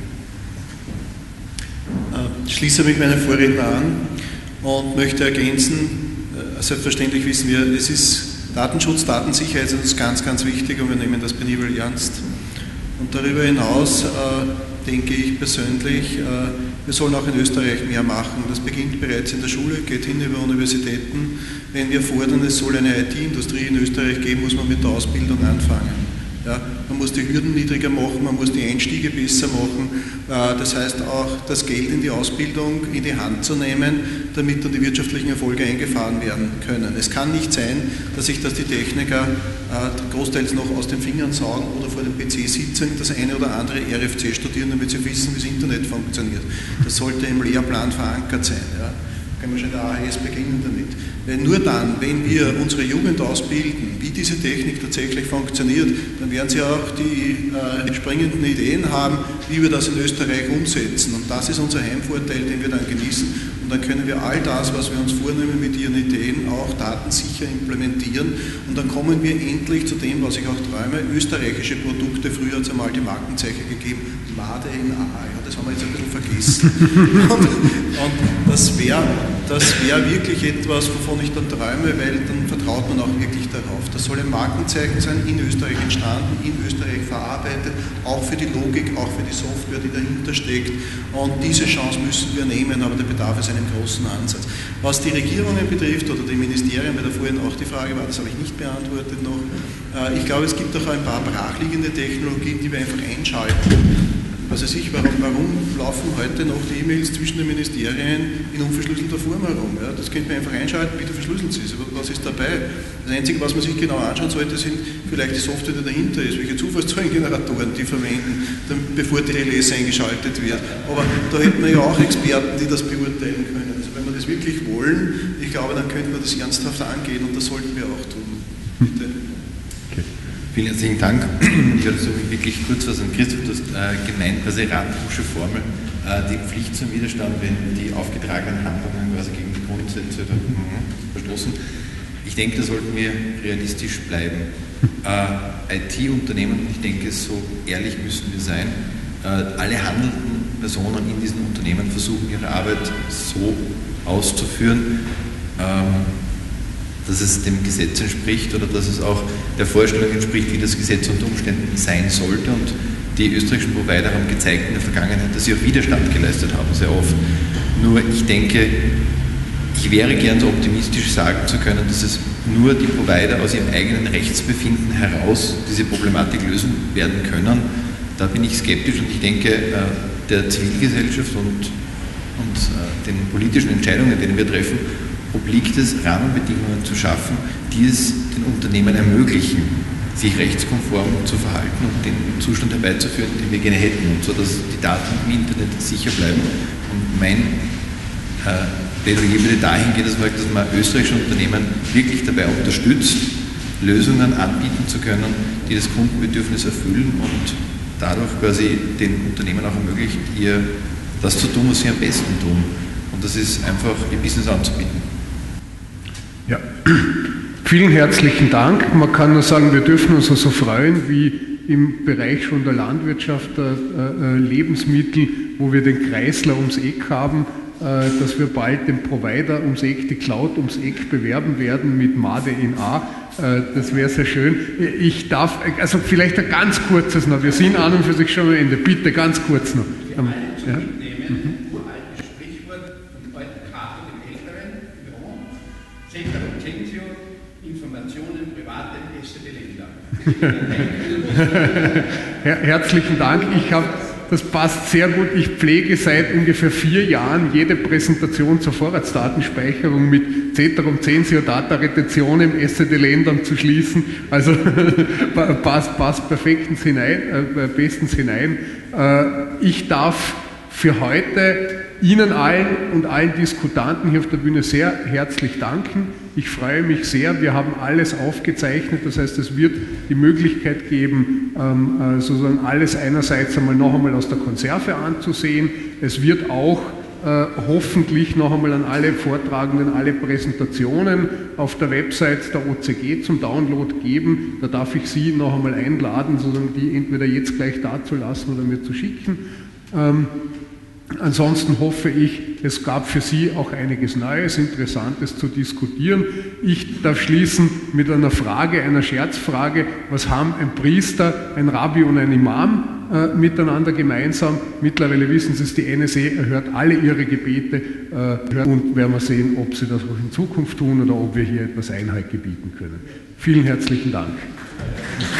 Ich schließe mich meinen Vorredner an und möchte ergänzen, selbstverständlich wissen wir, es ist Datenschutz, Datensicherheit ist uns ganz, ganz wichtig und wir nehmen das penibel ernst. Und darüber hinaus denke ich persönlich, wir sollen auch in Österreich mehr machen. Das beginnt bereits in der Schule, geht hin über Universitäten. Wenn wir fordern, es soll eine IT-Industrie in Österreich geben, muss man mit der Ausbildung anfangen. Ja, man muss die Hürden niedriger machen, man muss die Einstiege besser machen. Das heißt auch, das Geld in die Ausbildung in die Hand zu nehmen, damit dann die wirtschaftlichen Erfolge eingefahren werden können. Es kann nicht sein, dass die Techniker großteils noch aus den Fingern saugen oder vor dem PC sitzen, das eine oder andere RFC studieren, damit sie wissen, wie das Internet funktioniert. Das sollte im Lehrplan verankert sein. Ja. Können wir schon in der AHS beginnen damit. Weil nur dann, wenn wir unsere Jugend ausbilden, wie diese Technik tatsächlich funktioniert, dann werden sie auch die entspringenden Ideen haben, wie wir das in Österreich umsetzen. Und das ist unser Heimvorteil, den wir dann genießen. Und dann können wir all das, was wir uns vornehmen mit ihren Ideen, auch datensicher implementieren. Und dann kommen wir endlich zu dem, was ich auch träume, österreichische Produkte. Früher hat es einmal die Markenzeichen gegeben, Made in A. Ja, das haben wir jetzt ein bisschen vergessen. und das wäre das wäre wirklich etwas, wovon ich dann träume, weil dann vertraut man auch wirklich darauf. Das soll ein Markenzeichen sein, in Österreich entstanden, in Österreich verarbeitet, auch für die Logik, auch für die Software, die dahinter steckt. Und diese Chance müssen wir nehmen, aber der bedarf es einem großen Ansatz. Was die Regierungen betrifft oder die Ministerien, weil da vorhin auch die Frage war, das habe ich nicht beantwortet noch, ich glaube, es gibt auch ein paar brachliegende Technologien, die wir einfach einschalten. Also warum laufen heute noch die E-Mails zwischen den Ministerien in unverschlüsselter Form herum? Ja, das könnte man einfach einschalten, bitte verschlüsselt sie. Was ist dabei? Das Einzige, was man sich genau anschauen sollte, sind vielleicht die Software, die dahinter ist, welche Zufallszahlengeneratoren die verwenden, bevor die Relais eingeschaltet wird. Aber da hätten wir ja auch Experten, die das beurteilen können. Also wenn wir das wirklich wollen, ich glaube, dann könnten wir das ernsthaft angehen und das sollten wir auch tun. Bitte. Vielen herzlichen Dank. Ich werde so wirklich kurz was an Christoph, du hast gemeint, quasi Radbusche Formel, die Pflicht zum Widerstand, wenn die aufgetragenen Handlungen quasi gegen die Grundsätze verstoßen. Ich denke, da sollten wir realistisch bleiben. IT-Unternehmen, ich denke, so ehrlich müssen wir sein, alle handelnden Personen in diesen Unternehmen versuchen, ihre Arbeit so auszuführen, dass es dem Gesetz entspricht oder dass es auch der Vorstellung entspricht, wie das Gesetz unter Umständen sein sollte. Und die österreichischen Provider haben gezeigt in der Vergangenheit, dass sie auch Widerstand geleistet haben, sehr oft. Nur ich denke, ich wäre gern so optimistisch sagen zu können, dass es nur die Provider aus ihrem eigenen Rechtsbefinden heraus diese Problematik lösen werden können. Da bin ich skeptisch und ich denke, der Zivilgesellschaft und den politischen Entscheidungen, die wir treffen, obliegt es, Rahmenbedingungen zu schaffen, die es den Unternehmen ermöglichen, sich rechtskonform zu verhalten und den Zustand herbeizuführen, den wir gerne hätten, und so dass die Daten im Internet sicher bleiben. Und mein Plädoyer würde dahin gehen, dass man österreichische Unternehmen wirklich dabei unterstützt, Lösungen anbieten zu können, die das Kundenbedürfnis erfüllen und dadurch quasi den Unternehmen auch ermöglicht, das zu tun, was sie am besten tun. Und das ist einfach, ihr Business anzubieten. Ja, vielen herzlichen Dank. Man kann nur sagen, wir dürfen uns also freuen, wie im Bereich schon der Landwirtschaft, Lebensmittel, wo wir den Kreisler ums Eck haben, dass wir bald den Provider ums Eck, die Cloud ums Eck bewerben werden mit Made in A. Das wäre sehr schön. Ich darf, also vielleicht ein ganz kurzes noch, wir sind an und für sich schon am Ende, bitte ganz kurz noch. Ja. Informationen private Länder. Herzlichen Dank. Das passt sehr gut. Ich pflege seit ungefähr 4 Jahren jede Präsentation zur Vorratsdatenspeicherung mit Ceterum Censeo Data Retentionem SCD-Ländern zu schließen. Also passt bestens hinein. Ich darf für heute Ihnen allen und allen Diskutanten hier auf der Bühne sehr herzlich danken. Ich freue mich sehr, wir haben alles aufgezeichnet, das heißt, es wird die Möglichkeit geben, sozusagen alles einerseits noch einmal aus der Konserve anzusehen. Es wird auch hoffentlich noch einmal an alle Vortragenden alle Präsentationen auf der Website der OCG zum Download geben. Da darf ich Sie noch einmal einladen, sozusagen die entweder jetzt gleich dazulassen oder mir zu schicken. Ansonsten hoffe ich, es gab für Sie auch einiges Neues, Interessantes zu diskutieren. Ich darf schließen mit einer Frage, einer Scherzfrage. Was haben ein Priester, ein Rabbi und ein Imam miteinander gemeinsam? Mittlerweile wissen Sie es, die NSA erhört alle Ihre Gebete und werden wir sehen, ob Sie das auch in Zukunft tun oder ob wir hier etwas Einhalt gebieten können. Vielen herzlichen Dank.